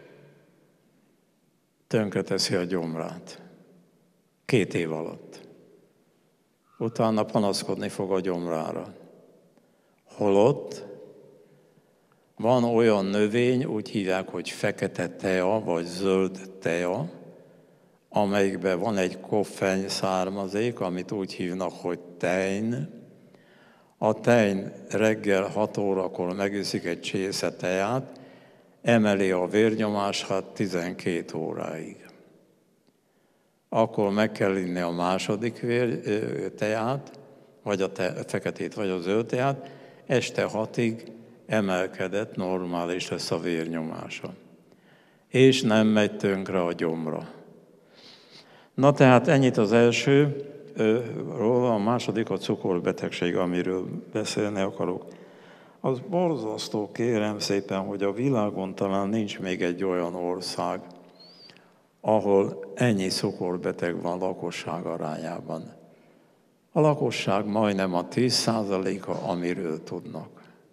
tönkreteszi a gyomrát. Két év alatt. Utána panaszkodni fog a gyomrára. Holott van olyan növény, úgy hívják, hogy fekete tea, vagy zöld tea, amelyikben van egy koffein származék, amit úgy hívnak, hogy tein. A tein reggel hat órakor megiszik egy csésze teát, emeli a vérnyomását tizenkét óráig. Akkor meg kell inni a második vér, teát, vagy a te, feketét, vagy a zöld teát, este hatig emelkedett, normális lesz a vérnyomása. És nem megy tönkre a gyomra. Na tehát ennyit az elsőről, a második a cukorbetegség, amiről beszélni akarok. Az borzasztó, kérem szépen, hogy a világon talán nincs még egy olyan ország, ahol ennyi cukorbeteg van lakosság arányában. A lakosság majdnem a tíz százaléka, amiről tudnak.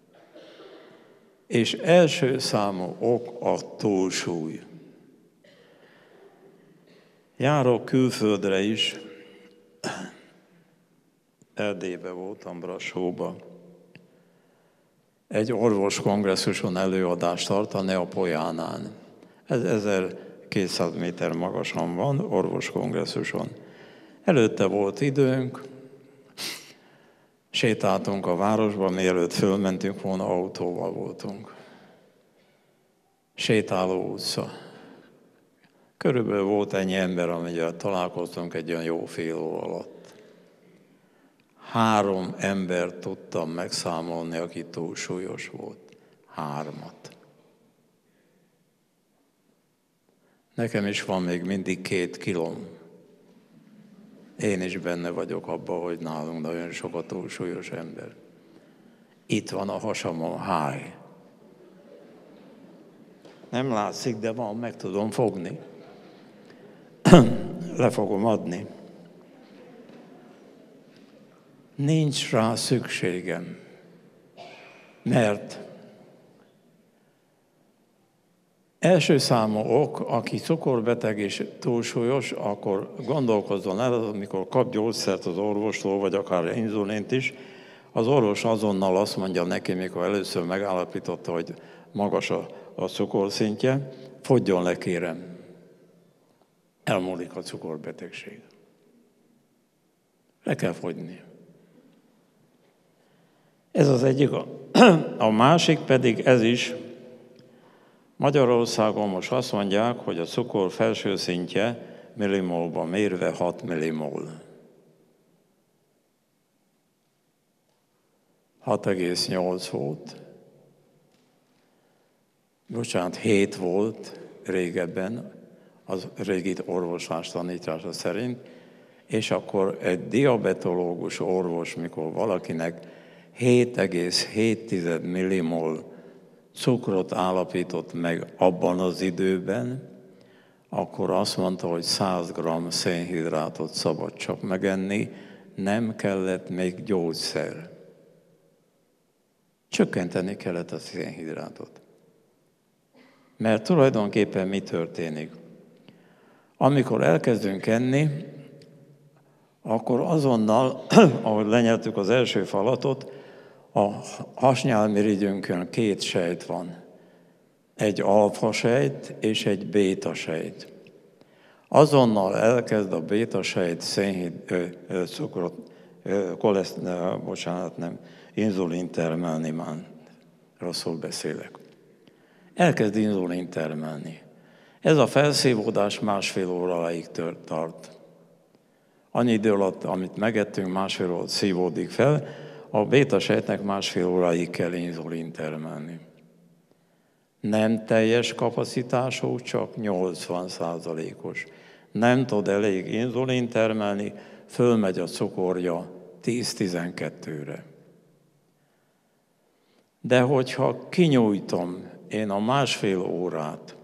És első számú ok a túlsúly. Járok külföldre is, Erdélybe voltam, Brassóba. Egy orvoskongresszuson előadást tartani a Polyánán. Ez ezerkétszáz méter magasan van, orvoskongresszuson. Előtte volt időnk, sétáltunk a városban, mielőtt fölmentünk volna, autóval voltunk. Sétáló utca. Körülbelül volt ennyi ember, amivel találkoztunk egy olyan jó fél óra alatt. Három ember tudtam megszámolni, aki túlsúlyos volt. Hármat. Nekem is van még mindig két kilóm. Én is benne vagyok abban, hogy nálunk nagyon sok a túlsúlyos ember. Itt van a hasamon háj. Nem látszik, de van, meg tudom fogni. Le fogom adni. Nincs rá szükségem, mert első számú ok, aki cukorbeteg és túlsúlyos, akkor gondolkozzon el, amikor kap gyógyszert az orvostól, vagy akár inzulint is, az orvos azonnal azt mondja neki, mikor először megállapította, hogy magas a, a cukorszintje, fogyjon le, kérem. Elmúlik a cukorbetegség. Le kell fogyni. Ez az egyik. A másik pedig ez is. Magyarországon most azt mondják, hogy a cukor felső szintje millimolban mérve hat millimol. hat egész nyolc volt. Bocsánat, hét volt régebben, az régi orvoslás tanítása szerint, és akkor egy diabetológus orvos, mikor valakinek hét egész hét millimol cukrot állapított meg abban az időben, akkor azt mondta, hogy száz gramm szénhidrátot szabad csak megenni, nem kellett még gyógyszer. Csökkenteni kellett a szénhidrátot. Mert tulajdonképpen mi történik? Amikor elkezdünk enni, akkor azonnal, ahogy lenyeltük az első falatot, a hasnyálmirigyünkön két sejt van. Egy alfa sejt és egy béta sejt. Azonnal elkezd a béta sejt szénhid, ö, ö, cukrot, ö, koleszt, ö, bocsánat, nem, inzulin termelni, már rosszul beszélek. elkezd inzulin termelni. Ez a felszívódás másfél óráig tart. Annyi idő alatt, amit megettünk, másfél óra szívódik fel, a bétasejtnek másfél óráig kell inzulin termelni. Nem teljes kapacitású, csak nyolcvan százalékos. Nem tud elég inzulin termelni, fölmegy a cukorja tíz-tizenkettőre. De hogyha kinyújtom én a másfél órát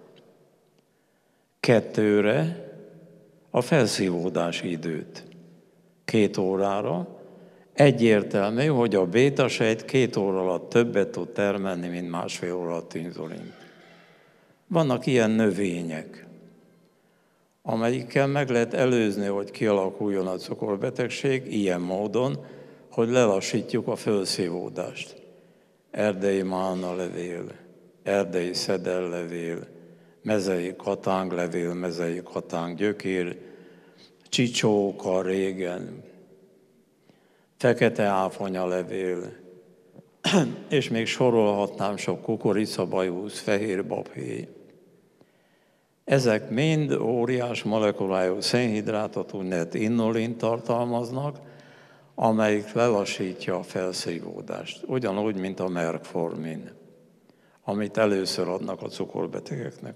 kettőre, a felszívódási időt két órára, egyértelmű, hogy a bétasejt két óra alatt többet tud termelni, mint másfél óra alatt inzulint. Vannak ilyen növények, amelyikkel meg lehet előzni, hogy kialakuljon a cukorbetegség ilyen módon, hogy lelassítjuk a felszívódást. Erdei málnalevél, erdei szedellevél, mezei katánglevél, mezei katáng-gyökér, csicsóka régen, fekete áfonyalevél, és még sorolhatnám sok kukoricabajusz, fehér babhéj. Ezek mind óriás molekulájú szénhidrátot, úgynevezett innulint tartalmaznak, amelyik lelassítja a felszívódást. Ugyanúgy, mint a metformin, amit először adnak a cukorbetegeknek.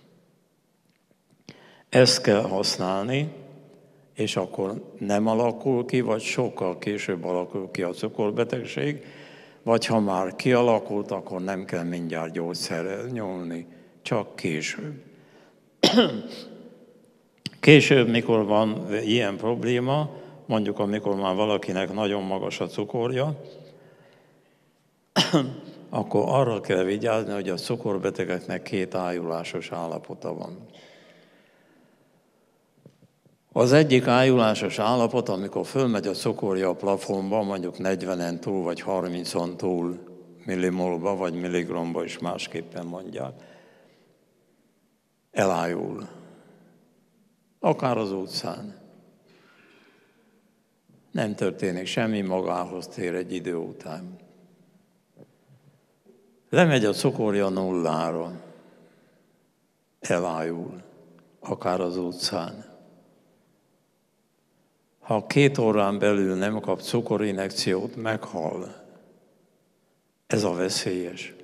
Ezt kell használni, és akkor nem alakul ki, vagy sokkal később alakul ki a cukorbetegség, vagy ha már kialakult, akkor nem kell mindjárt gyógyszerrel nyúlni, csak később. Később, mikor van ilyen probléma, mondjuk amikor már valakinek nagyon magas a cukorja, akkor arra kell vigyázni, hogy a cukorbetegeknek két ájulásos állapota van. Az egyik ájulásos állapot, amikor fölmegy a cukorja a plafonba, mondjuk negyvenen túl, vagy harmincon túl millimolba, vagy milligramba is másképpen mondják, elájul. Akár az utcán. Nem történik semmi, magához tér egy idő után. Lemegy a cukorja nullára, elájul, akár az utcán. Ha két órán belül nem kap cukorinjekciót, meghal. Ez a veszélyes.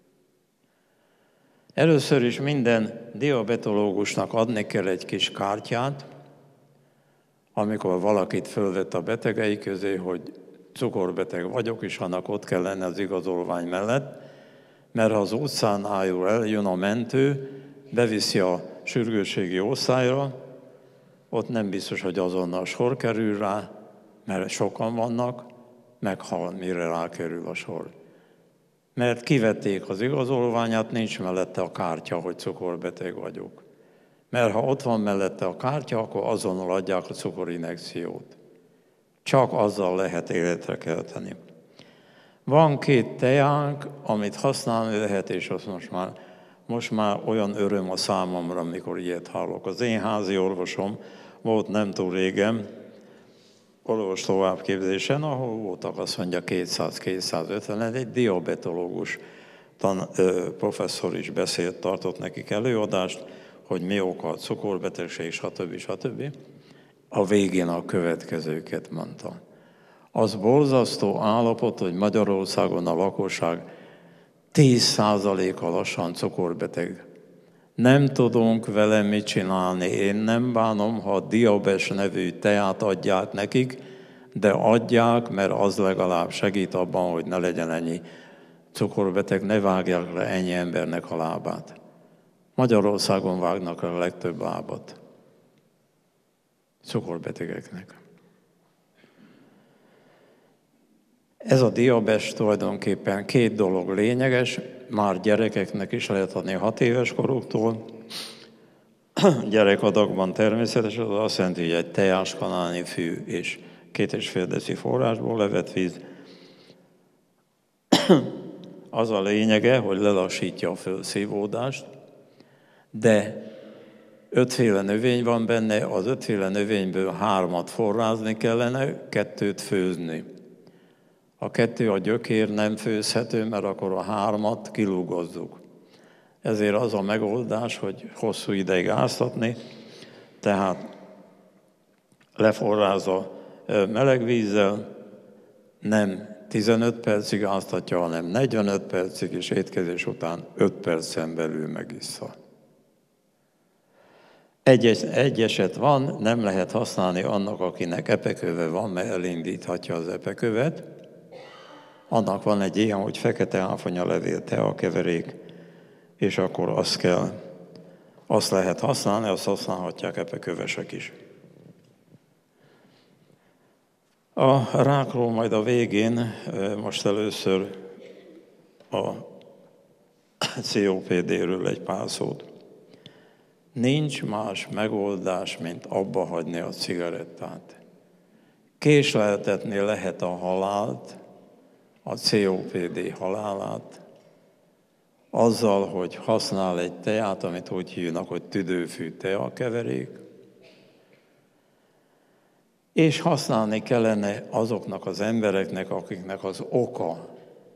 Először is minden diabetológusnak adni kell egy kis kártyát, amikor valakit fölvett a betegei közé, hogy cukorbeteg vagyok, és annak ott kell lenni az igazolvány mellett, mert ha az utcán ájul el, jön a mentő, beviszi a sürgősségi osztályra, ott nem biztos, hogy azonnal sor kerül rá, mert sokan vannak, meghal, mire rákerül a sor. Mert kivették az igazolványát, nincs mellette a kártya, hogy cukorbeteg vagyok. Mert ha ott van mellette a kártya, akkor azonnal adják a cukorinjekciót. Csak azzal lehet életre kelteni. Van két teánk, amit használni lehet, és azt most már, most már olyan öröm a számomra, amikor ilyet hallok. Az én házi orvosom volt nem túl régen, orvos továbbképzésen, ahol voltak azt mondja kétszáz-kétszázötven, egy diabetológus tan, ö, professzor is beszélt, tartott nekik előadást, hogy mi oka a cukorbetegség, stb. stb. A végén a következőket mondta. Az borzasztó állapot, hogy Magyarországon a lakosság tíz százaléka lassan cukorbeteg. Nem tudunk vele mit csinálni. Én nem bánom, ha a Diabes nevű teát adják nekik, de adják, mert az legalább segít abban, hogy ne legyen ennyi cukorbeteg, ne vágják le ennyi embernek a lábát. Magyarországon vágnak a legtöbb lábat cukorbetegeknek. Ez a diabes tulajdonképpen két dolog lényeges, már gyerekeknek is lehet adni hat éves koruktól. Gyerekadagban természetesen az azt jelenti, hogy egy teáskanálnyi fű és két és fél deci forrásból levett víz. Az a lényege, hogy lelassítja a felszívódást, de ötféle növény van benne, az ötféle növényből hármat forrázni kellene, kettőt főzni. A kettő a gyökér nem főzhető, mert akkor a hármat kilúgozzuk. Ezért az a megoldás, hogy hosszú ideig áztatni, tehát leforrázza meleg vízzel, nem tizenöt percig áztatja, hanem negyvenöt percig, és étkezés után öt percen belül megissza. Egy, egy eset van, nem lehet használni annak, akinek epeköve van, mert elindíthatja az epekövet. Annak van egy ilyen, hogy fekete áfonyalevél teakeverék, és akkor azt kell, azt lehet használni, azt használhatják epekövesek is. A rákról majd a végén, most először a cé o pé dé-ről egy pár szót. Nincs más megoldás, mint abba hagyni a cigarettát. Késleltetni lehet a halált, a cé o pé dé halálát, azzal, hogy használ egy teát, amit úgy hívnak, hogy tüdőfű teakeverék, és használni kellene azoknak az embereknek, akiknek az oka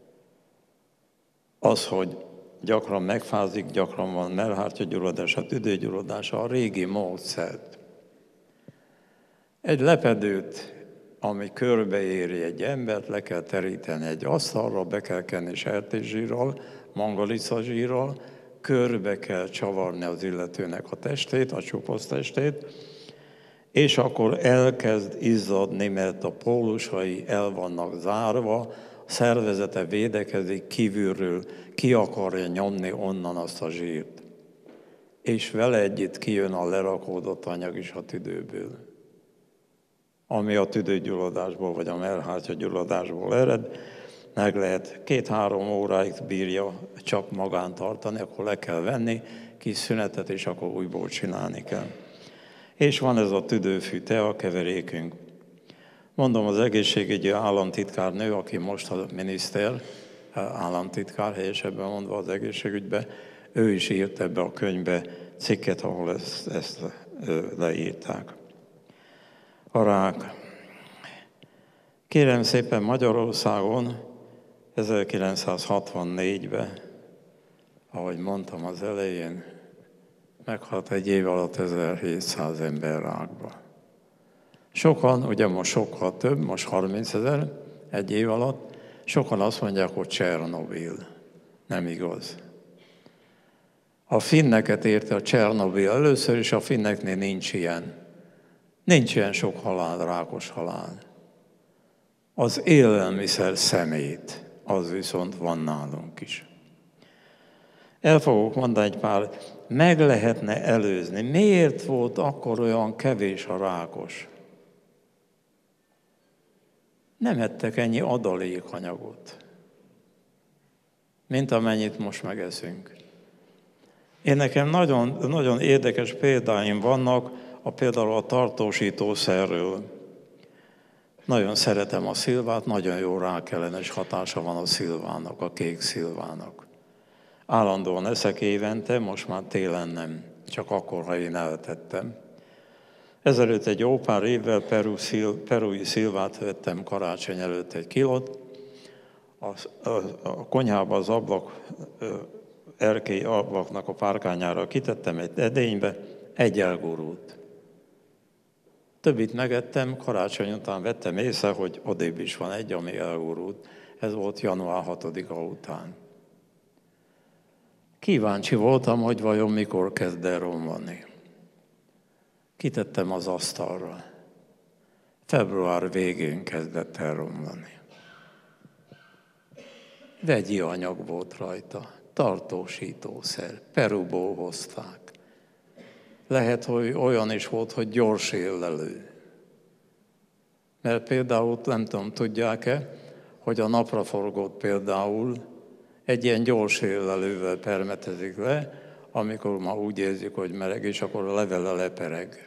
az, hogy gyakran megfázik, gyakran van mellhártyagyulladása, tüdőgyulladása, a régi módszert. Egy lepedőt, ami körbeéri egy embert, le kell teríteni egy asztalra, be kell kenni sertészsírral, mangalicazsírral, körbe kell csavarni az illetőnek a testét, a csupasz testét, és akkor elkezd izzadni, mert a pólusai el vannak zárva, a szervezete védekezik kívülről, ki akarja nyomni onnan azt a zsírt. És vele együtt kijön a lerakódott anyag is a tüdőből, ami a tüdőgyulladásból vagy a mellhártyagyulladásból ered, meg lehet két-három óráig bírja csak magán tartani, akkor le kell venni, kis szünetet, és akkor újból csinálni kell. És van ez a tüdőfű teakeverékünk. Mondom, az egészségügyi államtitkárnő, aki most a miniszter, államtitkár, helyesebben mondva az egészségügybe, ő is írt ebbe a könyvbe cikket, ahol ezt, ezt leírták. A rák. Kérem szépen, Magyarországon ezerkilencszázhatvannégyben, ahogy mondtam az elején, meghalt egy év alatt ezerhétszáz ember rákba. Sokan, ugye most sokkal több, most harmincezer egy év alatt, sokan azt mondják, hogy Csernobil. Nem igaz. A finneket érte a Csernobil először, és a finneknél nincs ilyen. Nincs ilyen sok halál, rákos halál. Az élelmiszer szemét, az viszont van nálunk is. El fogok mondani egy pár, meg lehetne előzni. Miért volt akkor olyan kevés a rákos? Nem ettek ennyi adalékanyagot, mint amennyit most megeszünk. Én nekem nagyon, nagyon érdekes példáim vannak, a például a tartósítószerről. Nagyon szeretem a szilvát, nagyon jó rákellenes hatása van a szilvának, a kék szilvának. Állandóan eszek évente, most már télen nem, csak akkor, ha én eltettem. Ezelőtt egy jó pár évvel Peru szil, perui szilvát vettem karácsony előtt egy kilót. A, a, a konyhába az ablak, erkély ablaknak a párkányára kitettem egy edénybe, egy elgurult. Többit megettem, karácsony után vettem észre, hogy odébb is van egy, ami elgurult. Ez volt január hatodika után. Kíváncsi voltam, hogy vajon mikor kezd el romlani. Kitettem az asztalra. Február végén kezdett el romlani. Vegyi anyag volt rajta, tartósítószer, Peruból hozták. Lehet, hogy olyan is volt, hogy gyors éllelő. Mert például, nem tudom, tudják-e, hogy a napraforgót például egy ilyen gyors éllelővel permetezik le, amikor már úgy érzik, hogy meleg, és akkor a levele lepereg.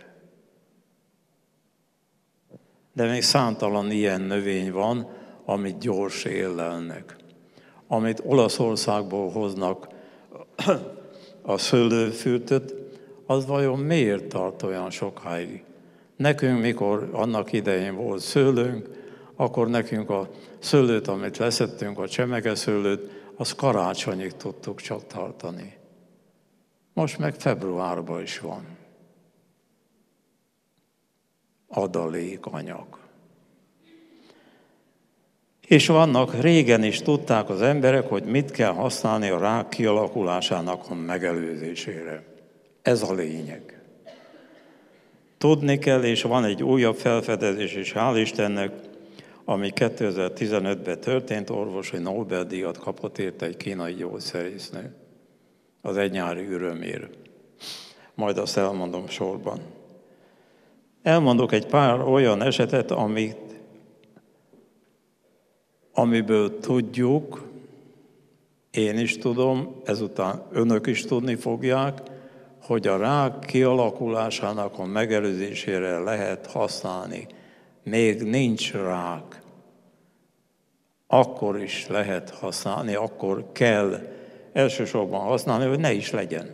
De még számtalan ilyen növény van, amit gyors éllelnek. Amit Olaszországból hoznak a szőlőfürtöt, az vajon miért tart olyan sokáig? Nekünk, mikor annak idején volt szőlőnk, akkor nekünk a szőlőt, amit leszettünk, a csemegeszőlőt, az karácsonyig tudtuk csak tartani. Most meg februárban is van. Adalékanyag. És vannak, régen is tudták az emberek, hogy mit kell használni a rák kialakulásának a megelőzésére. Ez a lényeg. Tudni kell, és van egy újabb felfedezés is, hál' Istennek, ami kétezer-tizenötben történt, orvosi Nobel-díjat kapott érte egy kínai gyógyszerésznő. Az egy nyári örömére. Majd azt elmondom sorban. Elmondok egy pár olyan esetet, amit, amiből tudjuk, én is tudom, ezután önök is tudni fogják, hogy a rák kialakulásának a megelőzésére lehet használni. Még nincs rák. Akkor is lehet használni, akkor kell elsősorban használni, hogy ne is legyen.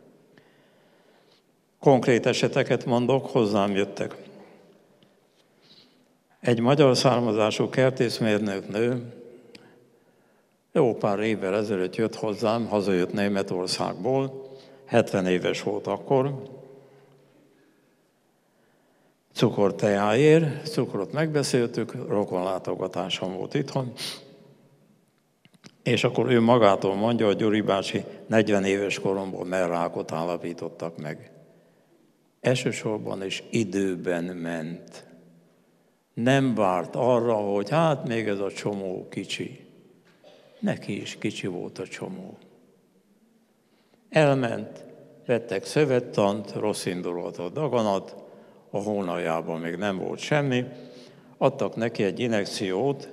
Konkrét eseteket mondok, hozzám jöttek. Egy magyar származású kertészmérnök nő jó pár évvel ezelőtt jött hozzám, hazajött Németországból, hetven éves volt akkor, cukorteáért, cukrot megbeszéltük, rokonlátogatásom volt itthon, és akkor ő magától mondja, hogy Gyuri bácsi, negyven éves koromban mellrákot állapítottak meg. Elsősorban is időben ment. Nem várt arra, hogy hát még ez a csomó kicsi. Neki is kicsi volt a csomó. Elment, vettek szövettant, rossz indulatot, daganat, a hónaljában még nem volt semmi, adtak neki egy injekciót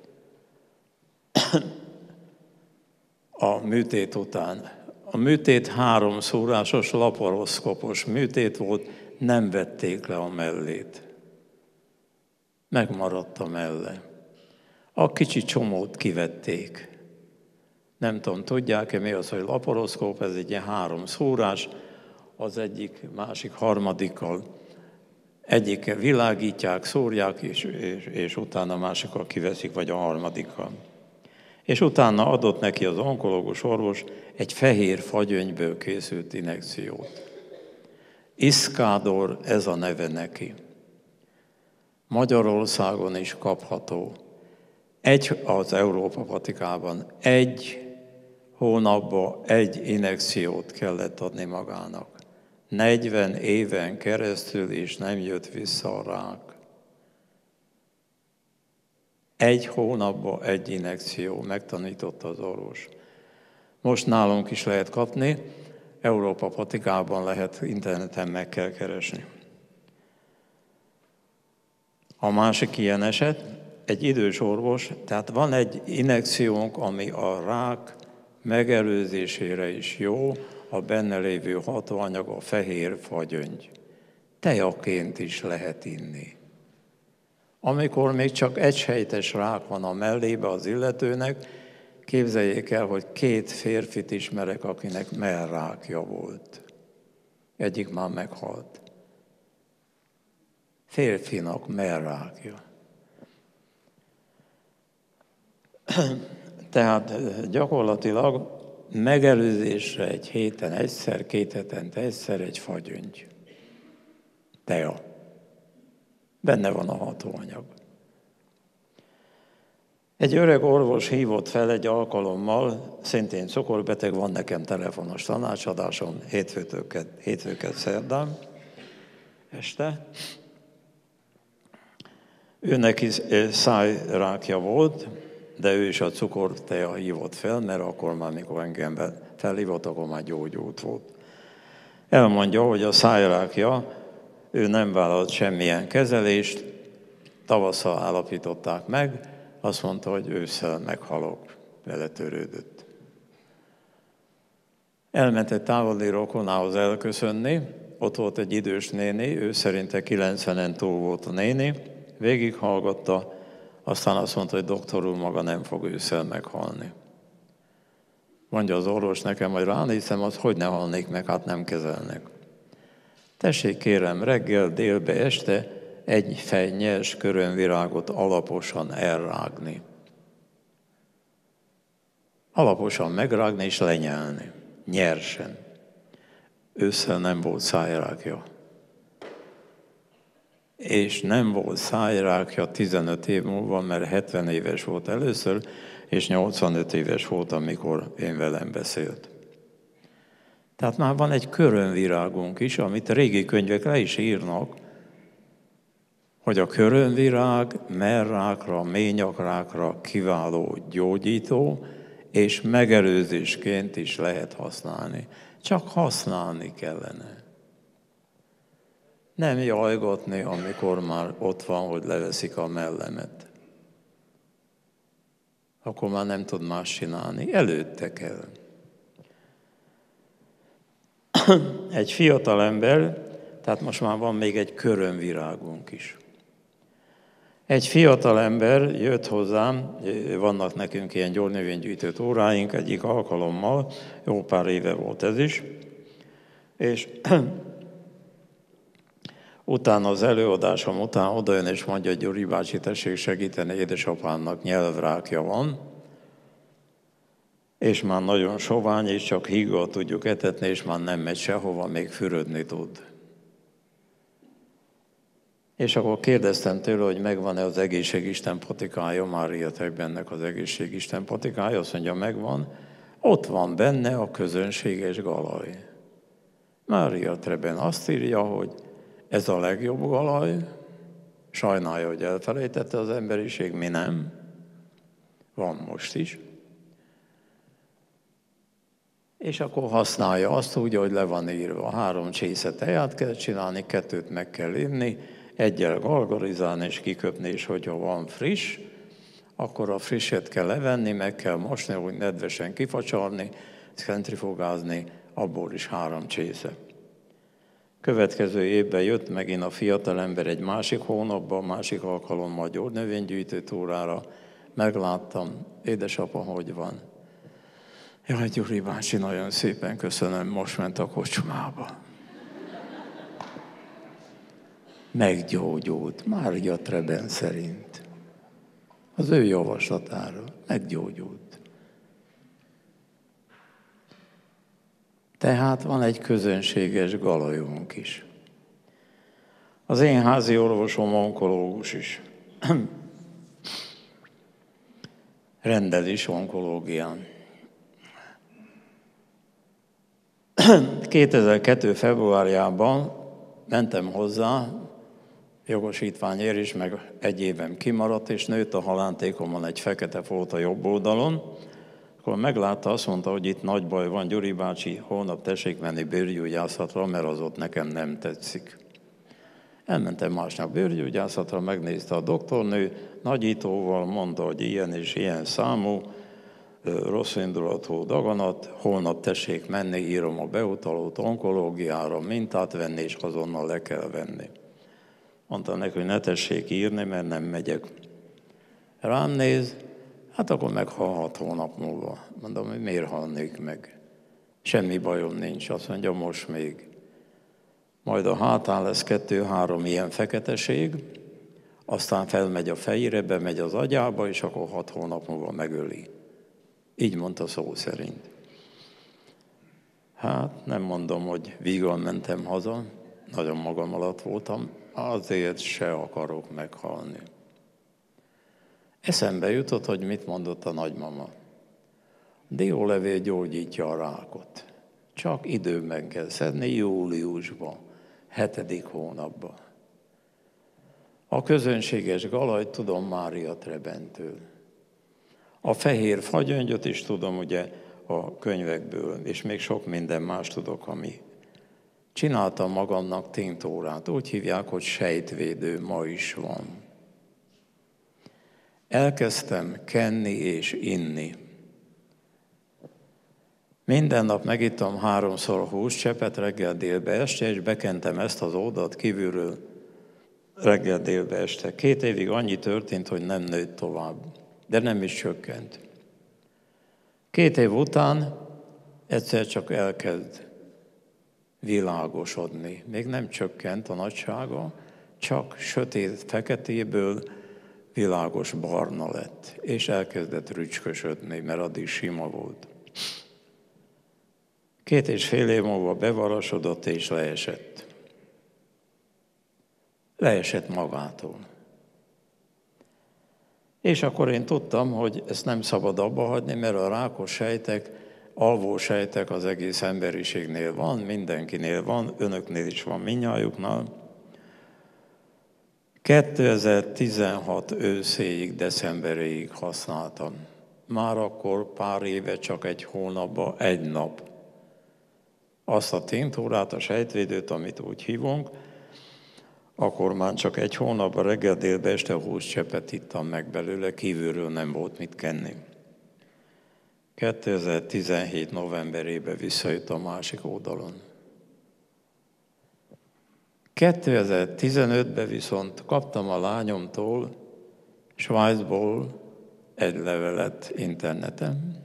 a műtét után. A műtét háromszórásos laparoszkopos műtét volt, nem vették le a mellét. Megmaradt a melle. A kicsi csomót kivették. Nem tudom, tudják-e mi az, hogy laparoszkóp, ez egy ilyen három szórás, az egyik, másik harmadikkal egyik világítják, szórják, és, és, és utána a másikkal kiveszik, vagy a harmadikkal. És utána adott neki az onkológus orvos egy fehér fagyönyből készült injekciót. Iszkádor, ez a neve neki. Magyarországon is kapható. Egy, az Európa patikában egy hónapban egy injekciót kellett adni magának. negyven éven keresztül, és nem jött vissza a rák. Egy hónapban egy injekció, megtanította az orvos. Most nálunk is lehet kapni, Európa patikában lehet, interneten meg kell keresni. A másik ilyen eset, egy idős orvos, tehát van egy injekciónk, ami a rák megelőzésére is jó, a benne lévő hatóanyag a fehér fagyöngy. Tejaként is lehet inni. Amikor még csak egysejtes rák van a mellébe az illetőnek, képzeljék el, hogy két férfit ismerek, akinek mellrákja volt. Egyik már meghalt. Férfinak mellrákja. Tehát gyakorlatilag megelőzésre egy héten egyszer, két hetente egyszer egy fagyöngy. Teja. Benne van a hatóanyag. Egy öreg orvos hívott fel egy alkalommal, szintén cukorbeteg, van nekem telefonos tanácsadásom, hétfőtől, hétfőket szerdán este. Ő neki szájrákja volt, de ő is a cukorteja hívott fel, mert akkor már, mikor engem felhívott, akkor már gyógyult volt. Elmondja, hogy a szájrákja, ő nem vállalt semmilyen kezelést, tavasszal állapították meg, azt mondta, hogy ősszel meghalok, vele törődött. Elment egy távoli rokonához elköszönni, ott volt egy idős néni, ő szerinte kilencvenen túl volt a néni, végighallgatta, aztán azt mondta, hogy doktor úr, maga nem fog ősszel meghalni. Mondja az orvos nekem, hogy ránézem, az hogy ne halnék meg, hát nem kezelnek. Tessék kérem, reggel, délbe, este egy fej nyers körömvirágot alaposan elrágni. Alaposan megrágni és lenyelni. Nyersen. ősszel nem volt szájrákja. És nem volt szájrákja tizenöt év múlva, mert hetven éves volt először, és nyolcvanöt éves volt, amikor én velem beszélt. Tehát már van egy körömvirágunk is, amit a régi könyvek le is írnak, hogy a körömvirág mellrákra, ményakrákra kiváló gyógyító, és megelőzésként is lehet használni. Csak használni kellene. Nem jajgatni, amikor már ott van, hogy leveszik a mellemet. Akkor már nem tud más csinálni. Előtte kell. Egy fiatal ember, tehát most már van még egy körömvirágunk is. Egy fiatal ember jött hozzám, vannak nekünk ilyen gyógynövénygyűjtő óráink, egyik alkalommal, jó pár éve volt ez is, és utána az előadásom után odajön és mondja, hogy Gyuri bácsi, tessék segíteni, édesapámnak nyelvrákja van, és már nagyon sovány, és csak híggal tudjuk etetni, és már nem megy sehova, még fürödni tud. És akkor kérdeztem tőle, hogy megvan-e az egészségisten patikája, Mária Tregbennek az egészségisten patikája, azt mondja, megvan. Ott van benne a közönséges galaj. Mária Tregben azt írja, hogy ez a legjobb galaj, sajnálja, hogy elfelejtette az emberiség, mi nem. Van most is. És akkor használja azt úgy, hogy le van írva. Három csésze teját kell csinálni, kettőt meg kell inni, egyel galgarizálni és kiköpni, és hogyha van friss, akkor a frisset kell levenni, meg kell mosni, úgy nedvesen kifacsarni, centrifugázni, abból is három csésze. Következő évben jött megint a fiatalember egy másik hónapban, másik alkalommal gyógynövénygyűjtő túrára, megláttam, édesapa, hogy van? Jaj, Gyuri bácsi, nagyon szépen köszönöm, most ment a kocsmába. Meggyógyult, Mária Tregben szerint. Az ő javaslatára meggyógyult. Tehát van egy közönséges galajunk is. Az én házi orvosom onkológus is. Rendel is onkológián. kétezer-kettő februárjában mentem hozzá, jogosítványért is, meg egy évem kimaradt, és nőtt a halántékomon egy fekete folt a jobb oldalon. Akkor meglátta, azt mondta, hogy itt nagy baj van, Gyuri bácsi, holnap tessék menni bőrgyógyászatra, mert az ott nekem nem tetszik. Elmentem másnap bőrgyógyászatra, megnézte a doktornő, nagyítóval mondta, hogy ilyen és ilyen számú, rossz indulatú daganat, holnap tessék menni, írom a beutalót onkológiára, mintát venni, és azonnal le kell venni. Mondta neki, hogy ne tessék írni, mert nem megyek. Rám néz, hát akkor meghalhat hónap múlva. Mondom, hogy miért halnék meg? Semmi bajom nincs, azt mondja, most még. Majd a hátán lesz kettő-három ilyen feketeség, aztán felmegy a fejére, bemegy az agyába, és akkor hat hónap múlva megöli. Így mondta szó szerint. Hát nem mondom, hogy vígan mentem haza, nagyon magam alatt voltam, azért se akarok meghalni. Eszembe jutott, hogy mit mondott a nagymama. Diólevél gyógyítja a rákot. Csak időben kell szedni, júliusban, hetedik hónapban. A közönséges galajt tudom Mária Tregbentől. A fehér fagyöngyöt is tudom ugye a könyvekből, és még sok minden más tudok, ami. Csináltam magamnak tinctúrát, úgy hívják, hogy sejtvédő, ma is van. Elkezdtem kenni és inni. Minden nap megittam háromszor húscsepet reggel, délbe, este, és bekentem ezt az oldalt kívülről reggel, délbe, este. Két évig annyi történt, hogy nem nőtt tovább, de nem is csökkent. Két év után egyszer csak elkezd világosodni. Még nem csökkent a nagysága, csak sötét feketéből világos barna lett, és elkezdett rücskösödni, mert addig sima volt. Két és fél év múlva bevarasodott és leesett. Leesett magától. És akkor én tudtam, hogy ezt nem szabad abba hagyni, mert a rákos sejtek, alvó sejtek az egész emberiségnél van, mindenkinél van, önöknél is van, mindnyájuknál. kétezer-tizenhat őszéig, decemberéig használtam. Már akkor pár éve csak egy hónapban, egy nap. Azt a tintúrát, a sejtvédőt, amit úgy hívunk, akkor már csak egy hónapban reggel, délbe, este húscseppet ittam meg belőle, kívülről nem volt mit kenni. kétezer-tizenhét novemberében visszajött a másik oldalon. kétezer-tizenötben viszont kaptam a lányomtól, Svájcból egy levelet interneten.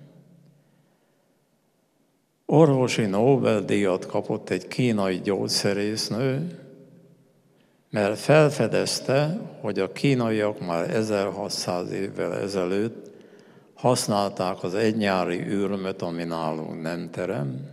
Orvosi Nobel-díjat kapott egy kínai gyógyszerésznő, mert felfedezte, hogy a kínaiak már ezerhatszáz évvel ezelőtt használták az egynyári ürömöt, ami nálunk nem terem,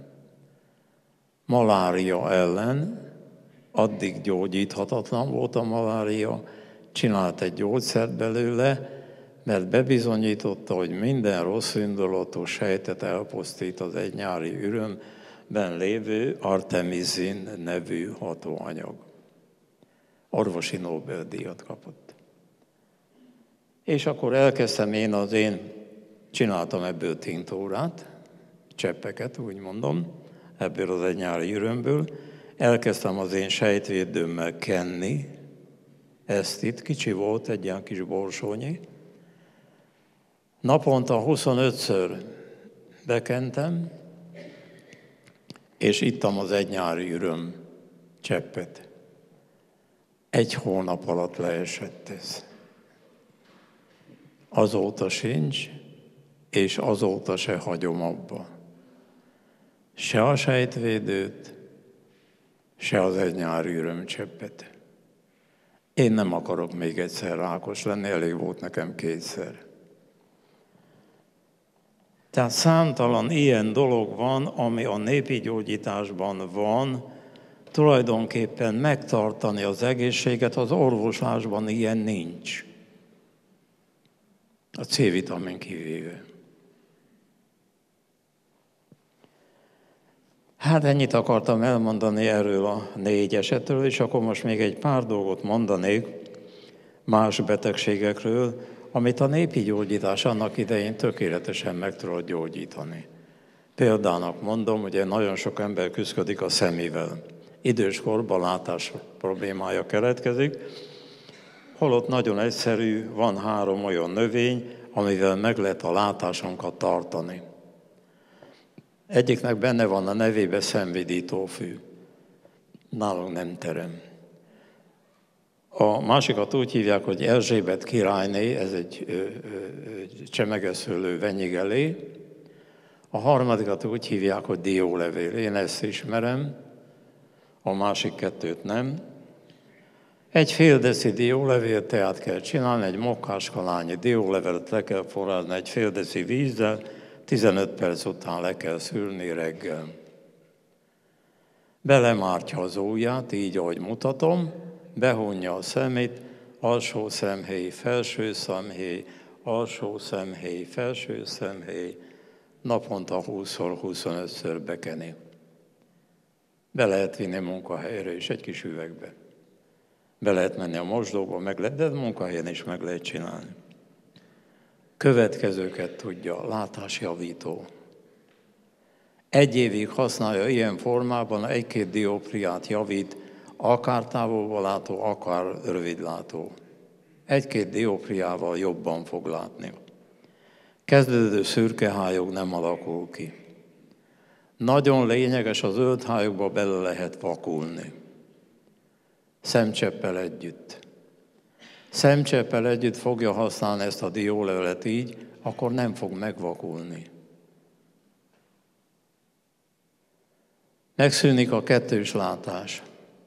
malária ellen, addig gyógyíthatatlan volt a malária, csinált egy gyógyszert belőle, mert bebizonyította, hogy minden rossz indulatú sejtet elpusztít az egynyári ürömben lévő artemizin nevű hatóanyag. Orvosi Nobel-díjat kapott. És akkor elkezdtem én az én, csináltam ebből tintúrát, cseppeket, úgy mondom, ebből az egynyári ürömből, elkezdtem az én sejtvédőmmel kenni, ezt itt, kicsi volt, egy ilyen kis borsónyi. Naponta huszonötször bekentem, és ittam az egynyári üröm cseppet. Egy hónap alatt leesett ez. Azóta sincs, és azóta se hagyom abba. Se a sejtvédőt, se az egynyári ürömcseppet. Én nem akarok még egyszer rákos lenni, elég volt nekem kétszer. Tehát számtalan ilyen dolog van, ami a népi gyógyításban van, tulajdonképpen megtartani az egészséget, az orvoslásban ilyen nincs. A C-vitamin kivéve. Hát ennyit akartam elmondani erről a négy esetről, és akkor most még egy pár dolgot mondanék más betegségekről, amit a népi gyógyítás annak idején tökéletesen meg tudott gyógyítani. Példának mondom, ugye nagyon sok ember küszködik a szemével. Időskorban látás problémája keletkezik, holott nagyon egyszerű, van három olyan növény, amivel meg lehet a látásunkat tartani. Egyiknek benne van a nevébe szemvidítófű. Nálunk nem terem. A másikat úgy hívják, hogy Erzsébet királyné, ez egy ö, ö, csemegeszőlő venyigelé. A harmadikat úgy hívják, hogy diólevél. Én ezt ismerem, a másik kettőt nem. Egy fél deci diólevél teát kell csinálni, egy mokkáskalányi diólevelet le kell forrázni egy fél deci vízzel, tizenöt perc után le kell szűrni reggel. Belemártja az ujját, így ahogy mutatom, behunja a szemét, alsó szemhéj, felső szemhéj, alsó szemhéj, felső szemhéj, naponta húszszor, huszonötször bekeni. Be lehet vinni munkahelyre is, egy kis üvegbe. Be lehet menni a mosdóba, meg lehet, de munkahelyen is meg lehet csinálni. Következőket tudja, látásjavító. Egy évig használja ilyen formában, egy-két dioptriát javít, akár távolba látó, akár rövidlátó. Egy-két diopriával jobban fog látni. Kezdődő szürkehályog nem alakul ki. Nagyon lényeges, a zöld hályogba bele lehet vakulni. Szemcseppel együtt. Szemcseppel együtt fogja használni ezt a diólevelet így, akkor nem fog megvakulni. Megszűnik a kettős látás.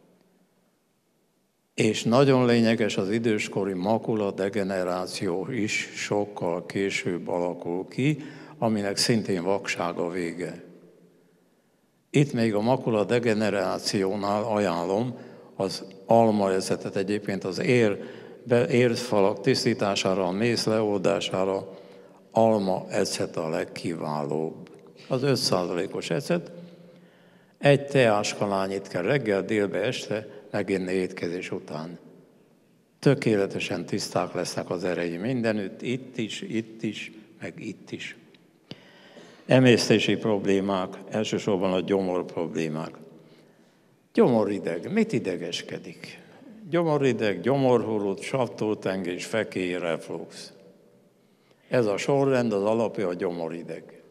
És nagyon lényeges, az időskori makuladegeneráció is sokkal később alakul ki, aminek szintén vakság a vége. Itt még a makula degenerációnál ajánlom az almaeszetet, egyébként az ér, érfalak tisztítására, a mész leoldására alma ecet a legkiválóbb. Az öt százalékos ecet, egy teáskalányit kell reggel, délbe, este meginni étkezés után. Tökéletesen tiszták lesznek az erei mindenütt, itt is, itt is, meg itt is. Emésztési problémák, elsősorban a gyomor problémák. Gyomorideg, mit idegeskedik? Gyomorideg, gyomorhullút, savtótengés, fekély, reflux. Ez a sorrend, az alapja a gyomorideg.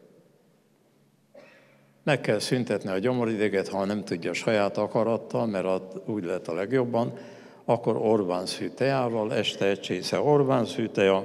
Meg kell szüntetni a gyomorideget, ha nem tudja saját akarattal, mert úgy lehet a legjobban, akkor Orbán-szű teával, este egy csésze Orbán-szű tea,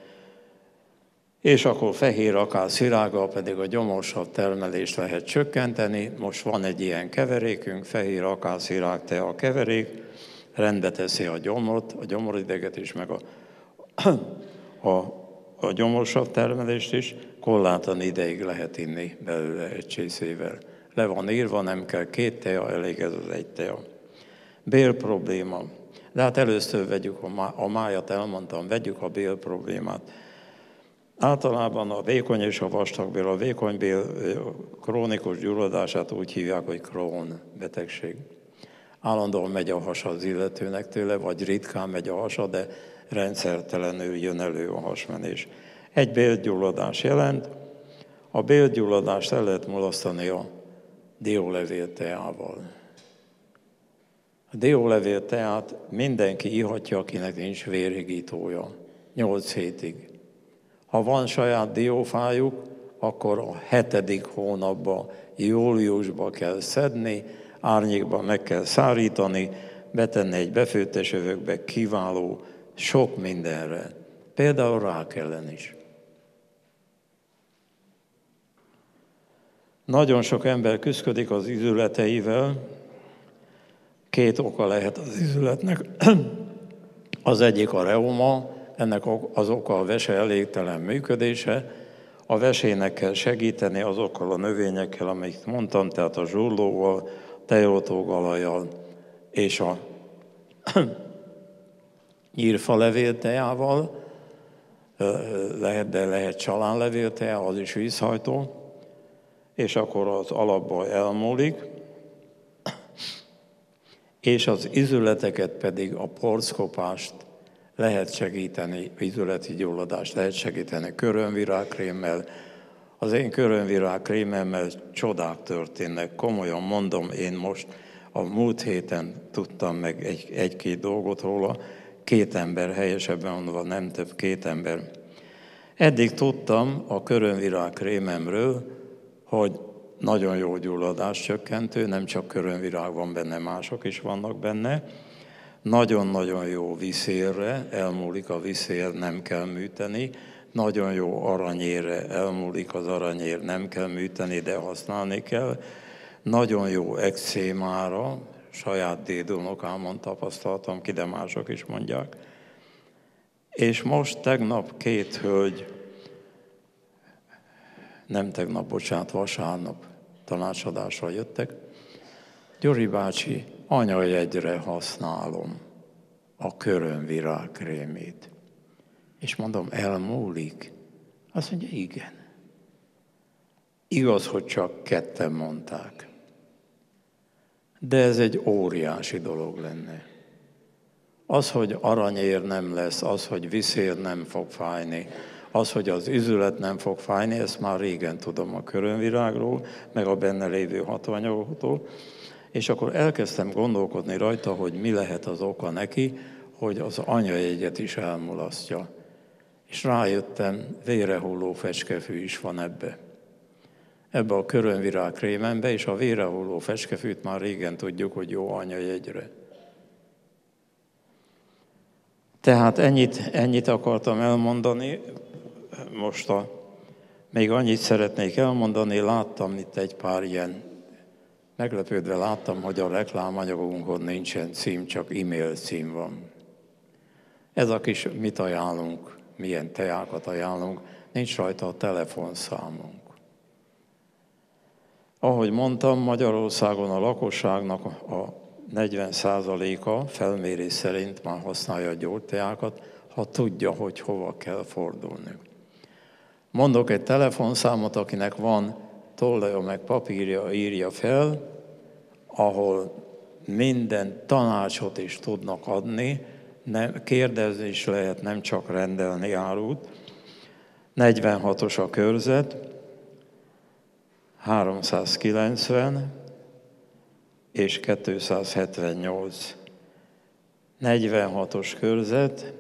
és akkor fehér akár szirággal pedig a gyomorsav termelést lehet csökkenteni. Most van egy ilyen keverékünk, fehér akár szirág tea keverék, rendbe teszi a gyomort, a gyomorideget is, meg a, a, a gyomorsav termelést is, korlátlan ideig lehet inni belőle egy csészével. Le van írva, nem kell két tea, elég ez az egy tea. Bél probléma. De hát először vegyük a, má, a májat, elmondtam, vegyük a bél problémát. Általában a vékony és a vastagbél, a vékonybél krónikus gyulladását úgy hívják, hogy Crohn betegség. Állandóan megy a hasa az illetőnek tőle, vagy ritkán megy a hasa, de rendszertelenül jön elő a hasmenés. Egy bélgyulladás jelent, a bélgyulladást el lehet mulasztani a diólevél teával. A diólevél teát mindenki ihatja, akinek nincs vérhigítója, nyolc hétig. Ha van saját diófájuk, akkor a hetedik hónapban, júliusban kell szedni, árnyékban meg kell szárítani, betenni egy befőttes övökbe, kiváló, sok mindenre. Például rák ellen is. Nagyon sok ember küszködik az izületeivel. Két oka lehet az izületnek. Az egyik a reuma, ennek az oka a vese elégtelen működése. A vesének kell segíteni azokkal a növényekkel, amiket mondtam, tehát a zsurlóval, tejoltógalajjal és a nyírfalevél-teával, lehet, de lehet csalánlevél-tea, az is vízhajtó, és akkor az alapból elmúlik, és az izületeket pedig a porckopást lehet segíteni, izületi gyulladást lehet segíteni körömvirágkrémmel. Az én körömvirágkrémemmel csodák történnek. Komolyan mondom, én most a múlt héten tudtam meg egy, egy-két dolgot róla, két ember, helyesebben mondva nem több, két ember. Eddig tudtam a körömvirágkrémemről, hogy nagyon jó gyulladás csökkentő, nem csak körömvirág van benne, mások is vannak benne. Nagyon-nagyon jó viszélre, elmúlik a viszél, nem kell műteni. Nagyon jó aranyérre, elmúlik az aranyér, nem kell műteni, de használni kell. Nagyon jó ekcémára, saját dédunokámon tapasztaltam ki, de mások is mondják. És most tegnap két hölgy, nem tegnap, bocsánat, vasárnap tanácsadásra jöttek. Gyuri bácsi, anyajegyre használom a körömvirágkrémét. És mondom, elmúlik? Azt mondja, igen. Igaz, hogy csak ketten mondták. De ez egy óriási dolog lenne. Az, hogy aranyér nem lesz, az, hogy viszél nem fog fájni, az, hogy az üzület nem fog fájni, ezt már régen tudom a körömvirágról, meg a benne lévő hatóanyagoktól, és akkor elkezdtem gondolkodni rajta, hogy mi lehet az oka neki, hogy az anyajegyet is elmulasztja. És rájöttem, vérehulló fecskefű is van ebbe. Ebbe a körömvirágkrémembe, és a vérehulló fecskefűt már régen tudjuk, hogy jó anyajegyre. Tehát ennyit, ennyit akartam elmondani. Most a, még annyit szeretnék elmondani, láttam itt egy pár ilyen, meglepődve láttam, hogy a reklámanyagunkon nincsen cím, csak e-mail cím van. Ez a kis, mit ajánlunk, milyen teákat ajánlunk, nincs rajta a telefonszámunk. Ahogy mondtam, Magyarországon a lakosságnak a negyven százaléka felmérés szerint már használja a gyógyteákat, ha tudja, hogy hova kell fordulni. Mondok egy telefonszámot, akinek van tollaja meg papírja, írja fel, ahol minden tanácsot is tudnak adni, nem, kérdezni is lehet, nem csak rendelni árut. negyvenhatos a körzet, háromszázkilencven és kétszázhetvennyolc. negyvenhatos körzet,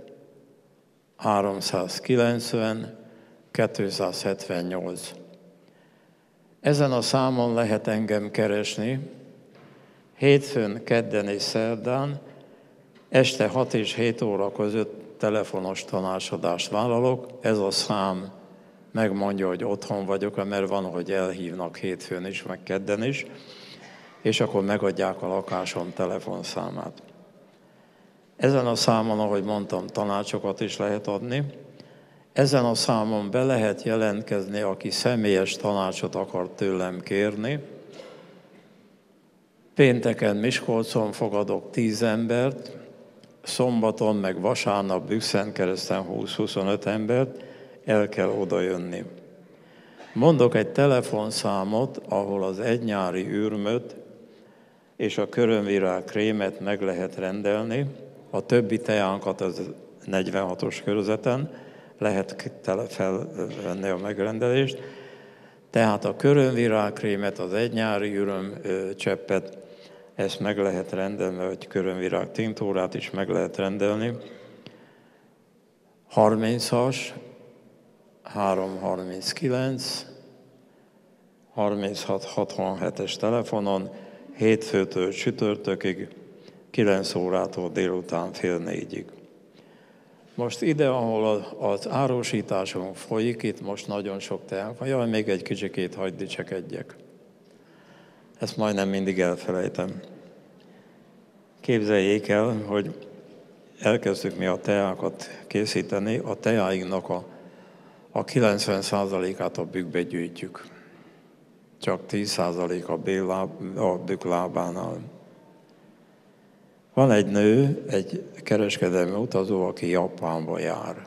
háromszázkilencven, kétszázhetvennyolc. Ezen a számon lehet engem keresni, hétfőn, kedden és szerdán, este hat és hét óra között telefonos tanácsadást vállalok. Ez a szám megmondja, hogy otthon vagyok, mert van, hogy elhívnak hétfőn is, meg kedden is, és akkor megadják a lakásom telefonszámát. Ezen a számon, ahogy mondtam, tanácsokat is lehet adni. Ezen a számon be lehet jelentkezni, aki személyes tanácsot akar tőlem kérni. Pénteken Miskolcon fogadok tíz embert, szombaton meg vasárnap Bükszentkereszten húsz-huszonöt embert, el kell oda jönni. Mondok egy telefonszámot, ahol az egynyári ürmöt és a körömvirág krémet meg lehet rendelni, a többi teánkat az negyvenhatos körzeten lehet felvenni a megrendelést. Tehát a körömvirág krémet, az egynyári üröm cseppet, ezt meg lehet rendelni, vagy körömvirág tinktúrát is meg lehet rendelni. harmincas, háromszázharminckilenc, harminchat hatvanhetes telefonon, hétfőtől csütörtökig, kilenc órától délután fél négyig. Most ide, ahol az árusításunk folyik, itt most nagyon sok teák van. Jaj, még egy kicsikét hadd dicsekedjek. Ezt majdnem mindig elfelejtem. Képzeljék el, hogy elkezdtük mi a teákat készíteni, a teáinknak a, a kilencven százalékát a bükkbe gyűjtjük. Csak tíz százalék a, a bükk lábánál. Van egy nő, egy kereskedelmi utazó, aki Japánba jár.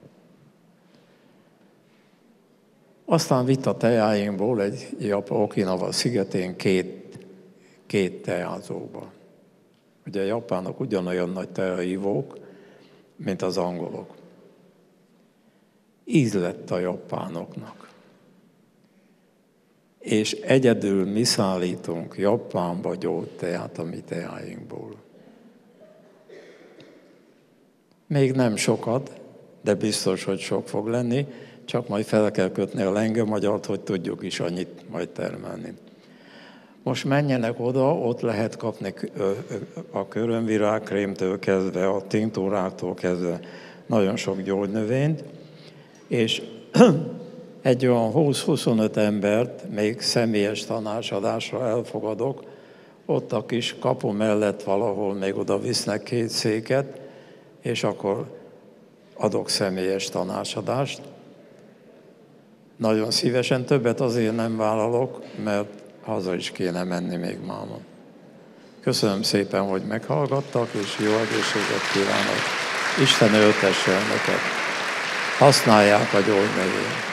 Aztán vitt a teáinkból egy Japán Okinawa szigetén két, két teázóba. Ugye a japánok ugyanolyan nagy teaivók, mint az angolok. Íz lett a japánoknak. És egyedül mi szállítunk Japánba gyógyteát a mi teáinkból. Még nem sokat, de biztos, hogy sok fog lenni, csak majd fel kell kötni a lengőmagyart, hogy tudjuk is annyit majd termelni. Most menjenek oda, ott lehet kapni a körömvirágkrémtől kezdve, a tinktúráktól kezdve nagyon sok gyógynövényt, és egy olyan húsz-huszonöt embert még személyes tanácsadásra elfogadok, ott a kis kapu mellett valahol még oda visznek két széket, és akkor adok személyes tanácsadást. Nagyon szívesen, többet azért nem vállalok, mert haza is kéne menni még máma. Köszönöm szépen, hogy meghallgattak, és jó egészséget kívánok. Isten öltesse önöket. Használják a gyógynövényt.